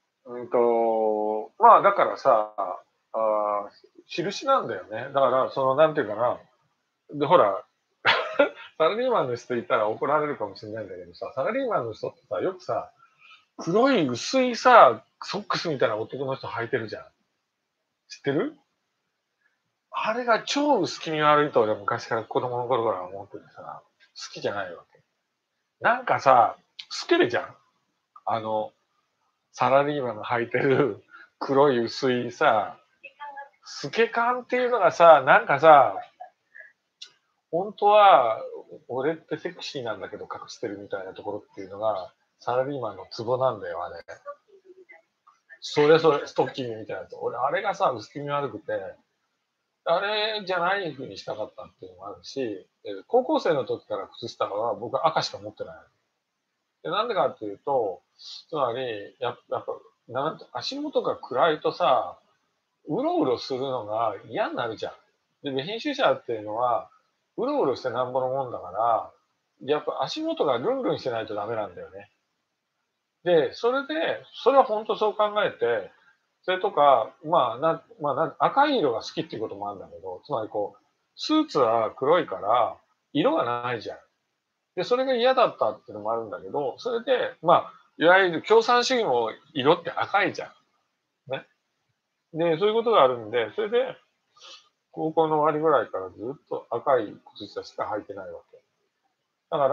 まあだからさ、印なんだよね。だから、なんていうかな。で、ほら、サラリーマンの人いたら怒られるかもしれないんだけどさ、サラリーマンの人ってさ、よくさ、黒い薄いさ、ソックスみたいな男の人履いてるじゃん。知ってる？あれが超薄気味悪いと俺は昔から子供の頃から思っててさ、好きじゃないわけ。なんかさ、スケベじゃん。あの、サラリーマンが履いてる黒い薄いさ、 透け感っていうのがさ、なんかさ、本当は、俺ってセクシーなんだけど隠してるみたいなところっていうのが、サラリーマンのツボなんだよ、あれ。それそれ、ストッキングみたいなやつ。俺、あれがさ、薄気味悪くて、あれじゃない風にしたかったっていうのもあるし、高校生の時から靴下は僕は赤しか持ってない。で、なんでかっていうと、つまり、やっぱ、足元が暗いとさ、うろうろするのが嫌になるじゃん。で、編集者っていうのは、うろうろしてなんぼのもんだから、やっぱ足元がルンルンしてないとダメなんだよね。で、それは本当そう考えて、それとか、赤い色が好きっていうこともあるんだけど、つまりこう、スーツは黒いから、色がないじゃん。で、それが嫌だったっていうのもあるんだけど、それで、いわゆる共産主義も色って赤いじゃん。ね。で、そういうことがあるんで、それで、高校の終わりぐらいからずっと赤い靴下しか履いてないわけ。だから、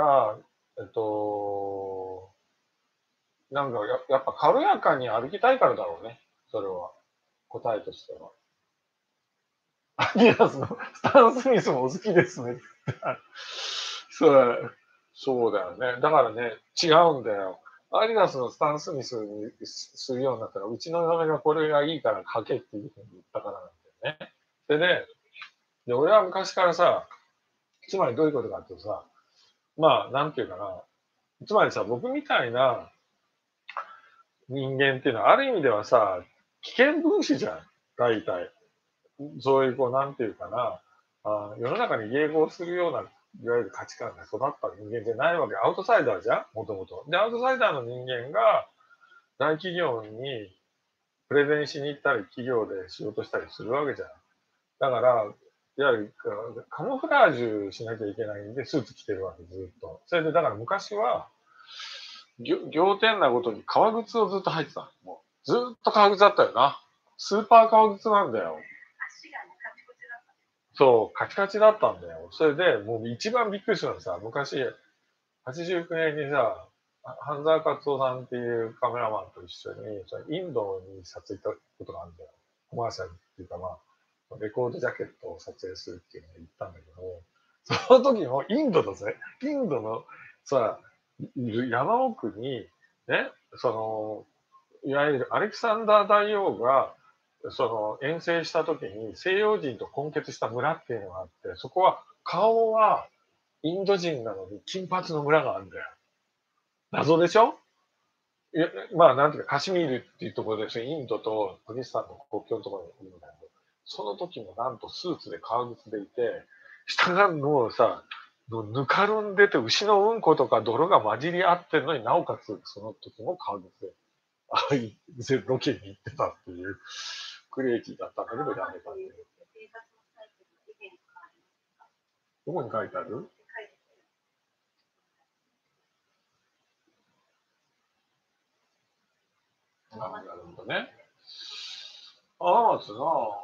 なんかやっぱ軽やかに歩きたいからだろうね。それは。答えとしては。アディダスのスタン・スミスもお好きですね。そうだよね。だからね、違うんだよ。アディダスのスタン・スミスにするようになったら、うちの嫁がこれがいいから履けっていうふうに言ったからなんだよね。で、俺は昔からさ、つまりどういうことかっていうとさ、なんていうかな。つまりさ、僕みたいな人間っていうのは、ある意味ではさ、危険分子じゃん。大体。そういう、こう、なんていうかな。世の中に迎合するような、いわゆる価値観が育った人間じゃないわけ。アウトサイダーじゃんもともと。で、アウトサイダーの人間が、大企業にプレゼンしに行ったり、企業で仕事したりするわけじゃん。だから、いわゆるカモフラージュしなきゃいけないんで、スーツ着てるわけ、ずっと。それで、だから昔は、仰天なごとに革靴をずっと履いてた。もうずっと革靴だったよな。スーパー革靴なんだよ。そう、カチカチだったんだよ。それで、もう一番びっくりしたのはさ、昔、89年にさ、半沢克夫さんっていうカメラマンと一緒に、インドに撮影行ったことがあるんだよ。コマーシャルっていうかレコードジャケットを撮影するっていうのに行ったんだけど、その時もインドだぜ。インドのさ、山奥に、ね、いわゆるアレクサンダー大王が、遠征した時に西洋人と混血した村っていうのがあって、そこは顔はインド人なのに金髪の村があるんだよ。謎でしょ？いや、なんていうか、カシミールっていうところですインドとパキスタンの国境のところにいるんだけど、その時もなんとスーツで革靴でいて、下がもうさ、ぬかるんでて、牛のうんことか泥が混じり合ってるのになおかつ、その時も革靴で、ああいうロケに行ってたっていう、クレイジーだったんだけど、やめたっていう。どこに書いてある？なるほどね。浜松な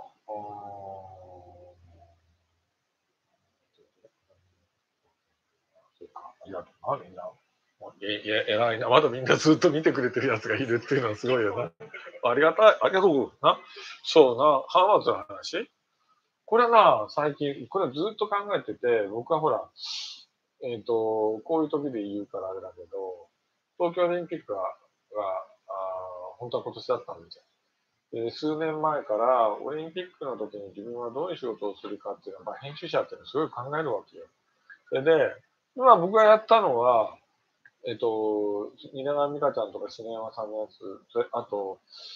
そうか、ありがとうな、みんな。偉いな。まだみんなずっと見てくれてるやつがいるっていうのはすごいよな。ありがたい。ありがとうな。そうな、浜松の話これな、最近、これずっと考えてて、僕はほら、こういう時で言うからあれだけど、東京オリンピック本当は今年だったんですよ。で、数年前からオリンピックの時に自分はどういう仕事をするかっていうのは、編集者っていうのはすごい考えるわけよ。それで、今僕がやったのは、蜷川美香ちゃんとか篠山さんのやつ、あと、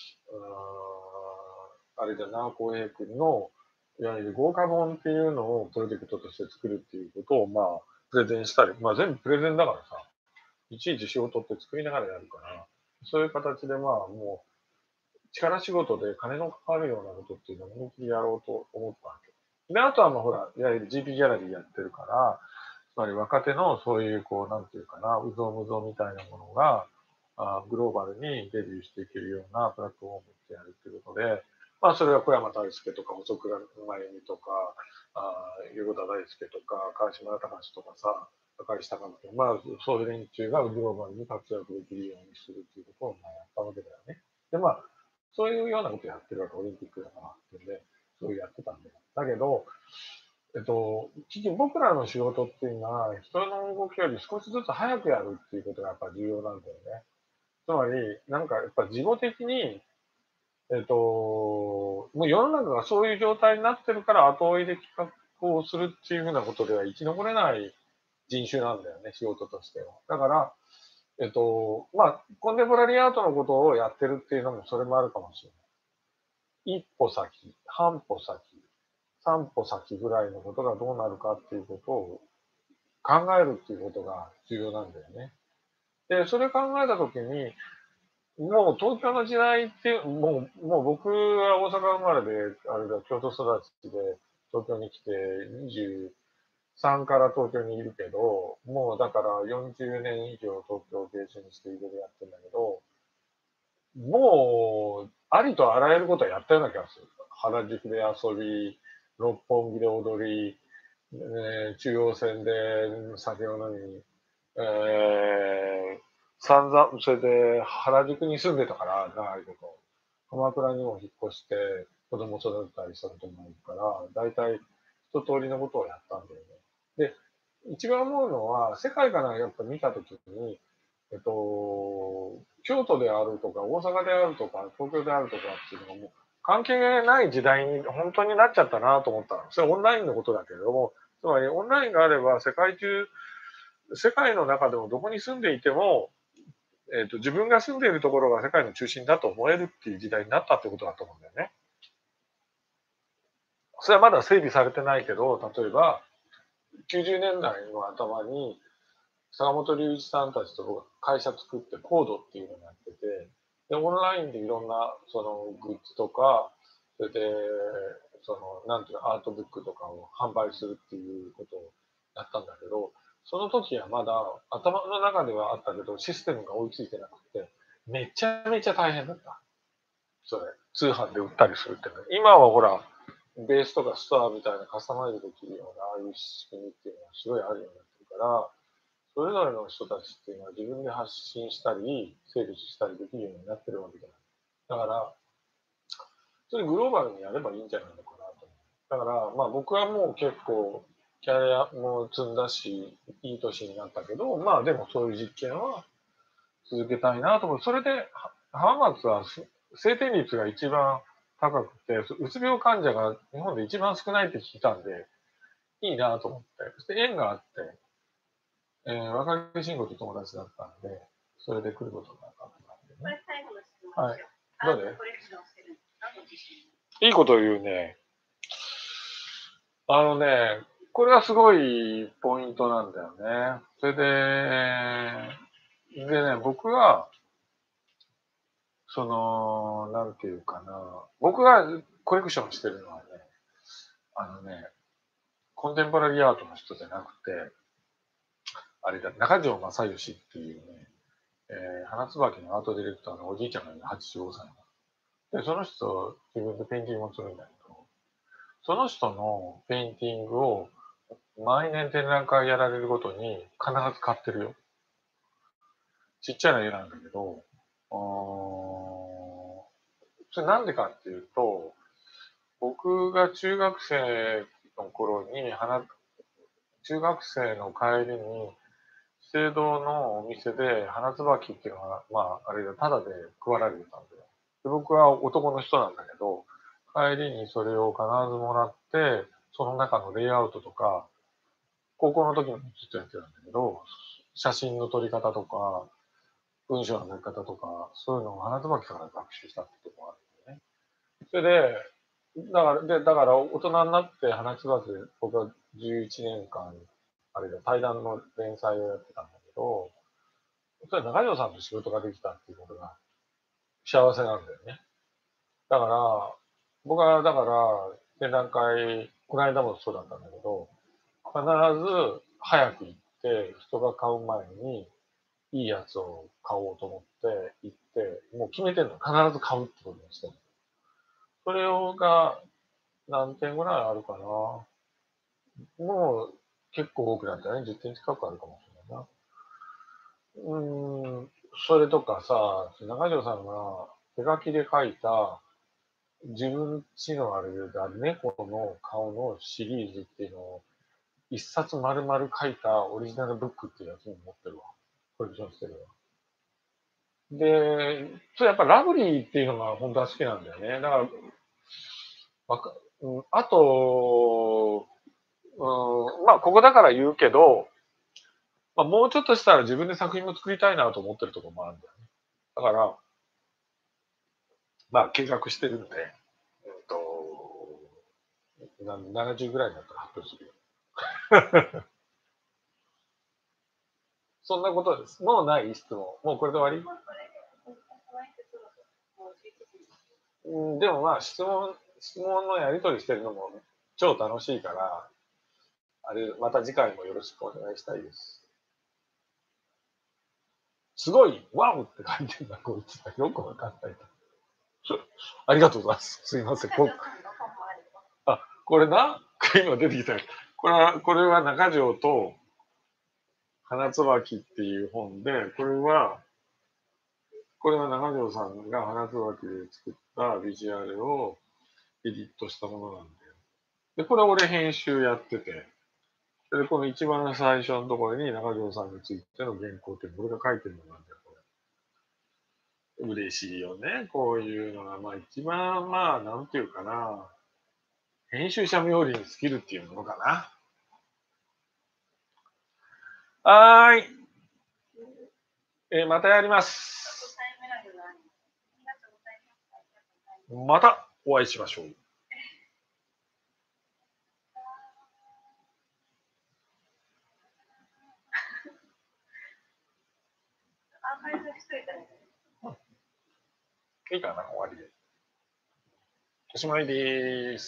あれじゃな、浩平君の、いわゆる豪華本っていうのをプロジェクトとして作るっていうことを、プレゼンしたり、全部プレゼンだからさ、いちいち仕事って作りながらやるから、そういう形でもう、力仕事で金のかかるようなことっていうのを思いっきりやろうと思ったわけ。で、あとはほら、いわゆる GP ギャラリーやってるから、つまり若手のそういう、なんていうかな、うぞうむぞうみたいなものが、グローバルにデビューしていけるようなプラットフォームってやるっていうことで、それは小山大輔とか、細倉真由美とか、横田大輔とか、川島隆とかさ、高石隆とか、そういう連中がグローバルに活躍できるようにするっていうことをやったわけだよね。で、そういうようなことやってるわけ、オリンピックだからってんで。 すごいやってたんだよ。だけど、結局僕らの仕事っていうのは、人の動きより少しずつ早くやるっていうことがやっぱ重要なんだよね。つまり、なんかやっぱ事後的に、もう世の中がそういう状態になってるから後追いで企画をするっていうふうなことでは生き残れない人種なんだよね、仕事としては。だから、まあ、コンテンポラリーアートのことをやってるっていうのもそれもあるかもしれない。一歩先、半歩先、三歩先ぐらいのことがどうなるかっていうことを考えるっていうことが重要なんだよね。で、それ考えたときに、もう東京の時代って、もう僕は大阪生まれで、あれだ、京都育ちで、東京に来て23から東京にいるけど、もうだから40年以上東京をベースにしていろいろやってんだけど、もう、ありとあらゆることはやったような気がする。原宿で遊び、六本木で踊り、中央線で酒を飲み、散々、それで原宿に住んでたから、長いこと。鎌倉にも引っ越して、子供育てたりしたこともあるから、大体一通りのことをやったんだよね。で、一番思うのは、世界からやっぱ見たときに、京都であるとか、大阪であるとか、東京であるとかっていうのがもう関係ない時代に本当になっちゃったなと思ったの。それはオンラインのことだけれども、つまりオンラインがあれば世界中、世界の中でもどこに住んでいても、自分が住んでいるところが世界の中心だと思えるっていう時代になったってことだと思うんだよね。それはまだ整備されてないけど、例えば90年代の頭に坂本龍一さんたちと会社作ってコードっていうのをやってて、で、オンラインでいろんなそのグッズとか、それで、その、なんていうの、アートブックとかを販売するっていうことをやったんだけど、その時はまだ頭の中ではあったけど、システムが追いついてなくて、めちゃめちゃ大変だった。それ、通販で売ったりするってね。今はほら、ベースとかストアみたいなカスタマイズできるような、ああいう仕組みっていうのはすごいあるようになってるから、それぞれの人たちっていうのは自分で発信したり、整理したりできるようになってるわけじゃない。だから、それグローバルにやればいいんじゃないのかなと。だから、まあ僕はもう結構、キャリアも積んだし、いい年になったけど、まあでもそういう実験は続けたいなと思う。それで、浜松は晴天率が一番高くて、うつ病患者が日本で一番少ないって聞いたんで、いいなと思って。そして縁があって、若木慎吾と友達だったんで、それで来ることがあったんでね。これ最後の質問ですよ。はい。どうでいいこと言うね。これはすごいポイントなんだよね。それでね、僕は、その、なんていうかな。僕がコレクションしてるのはね、あのね、コンテンポラリーアートの人じゃなくて、あれだ、中条正義っていうね、花椿のアートディレクターのおじいちゃんがいる85歳の。で、その人、自分でペインティングもするんだけど、その人のペインティングを毎年展覧会やられるごとに必ず買ってるよ。ちっちゃな絵なんだけど、それなんでかっていうと、僕が中学生の頃に中学生の帰りに、資生堂のお店で花椿っていうのが、まあ、あれだ、タダで配られてたんだよ。で、僕は男の人なんだけど、帰りにそれを必ずもらって、その中のレイアウトとか、高校の時もずっとやってたんだけど、写真の撮り方とか、文章の書き方とか、そういうのを花椿から学習したってとこがあるんだよね。それで、だから大人になって花椿で僕は11年間、あれだ、対談の連載をやってたんだけど、それは中条さんと仕事ができたっていうことが幸せなんだよね。だから、僕はだから、展覧会、この間もそうだったんだけど、必ず早く行って、人が買う前に、いいやつを買おうと思って行って、もう決めてんの。必ず買うってことにしてる。それが何点ぐらいあるかな。もう結構多くなったね。10点近くあるかもしれないな。それとかさ、中条さんが手書きで書いた自分ちのあれで、猫の顔のシリーズっていうのを、一冊丸々書いたオリジナルブックっていうやつも持ってるわ。コレクションしてるわ。で、やっぱラブリーっていうのが本当は好きなんだよね。だから、あと、まあ、ここだから言うけど、まあ、もうちょっとしたら自分で作品も作りたいなと思ってるところもあるんだよね。だから、まあ、計画してるんで、70ぐらいになったら発表するよ。そんなことです。もうない質問。もうこれで終わり。でもまあ質問のやり取りしてるのも超楽しいから、あれ、また次回もよろしくお願いしたいです。すごい、ワウって書いてるな、こいつ。よくわかんない。ありがとうございます。すいません。これな、今出てきた。これは中条と花椿っていう本で、これは中条さんが花椿で作ったビジュアルをエディットしたものなんだよ。で、これ俺編集やってて、で、この一番最初のところに中条さんについての原稿って俺が書いてるのなんだよ、これ。嬉しいよね、こういうのが。まあ一番まあ、なんていうかな。編集者冥利に尽きるっていうものかな。はーい。またやります。またお会いしましょう。いいかな、終わりで。おしまいです。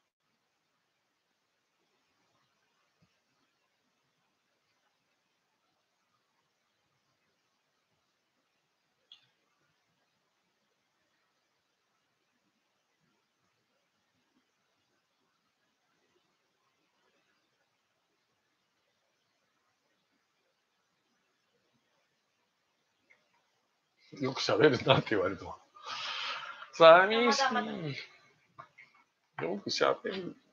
よく喋るなって言われると。寂しい。よく喋る。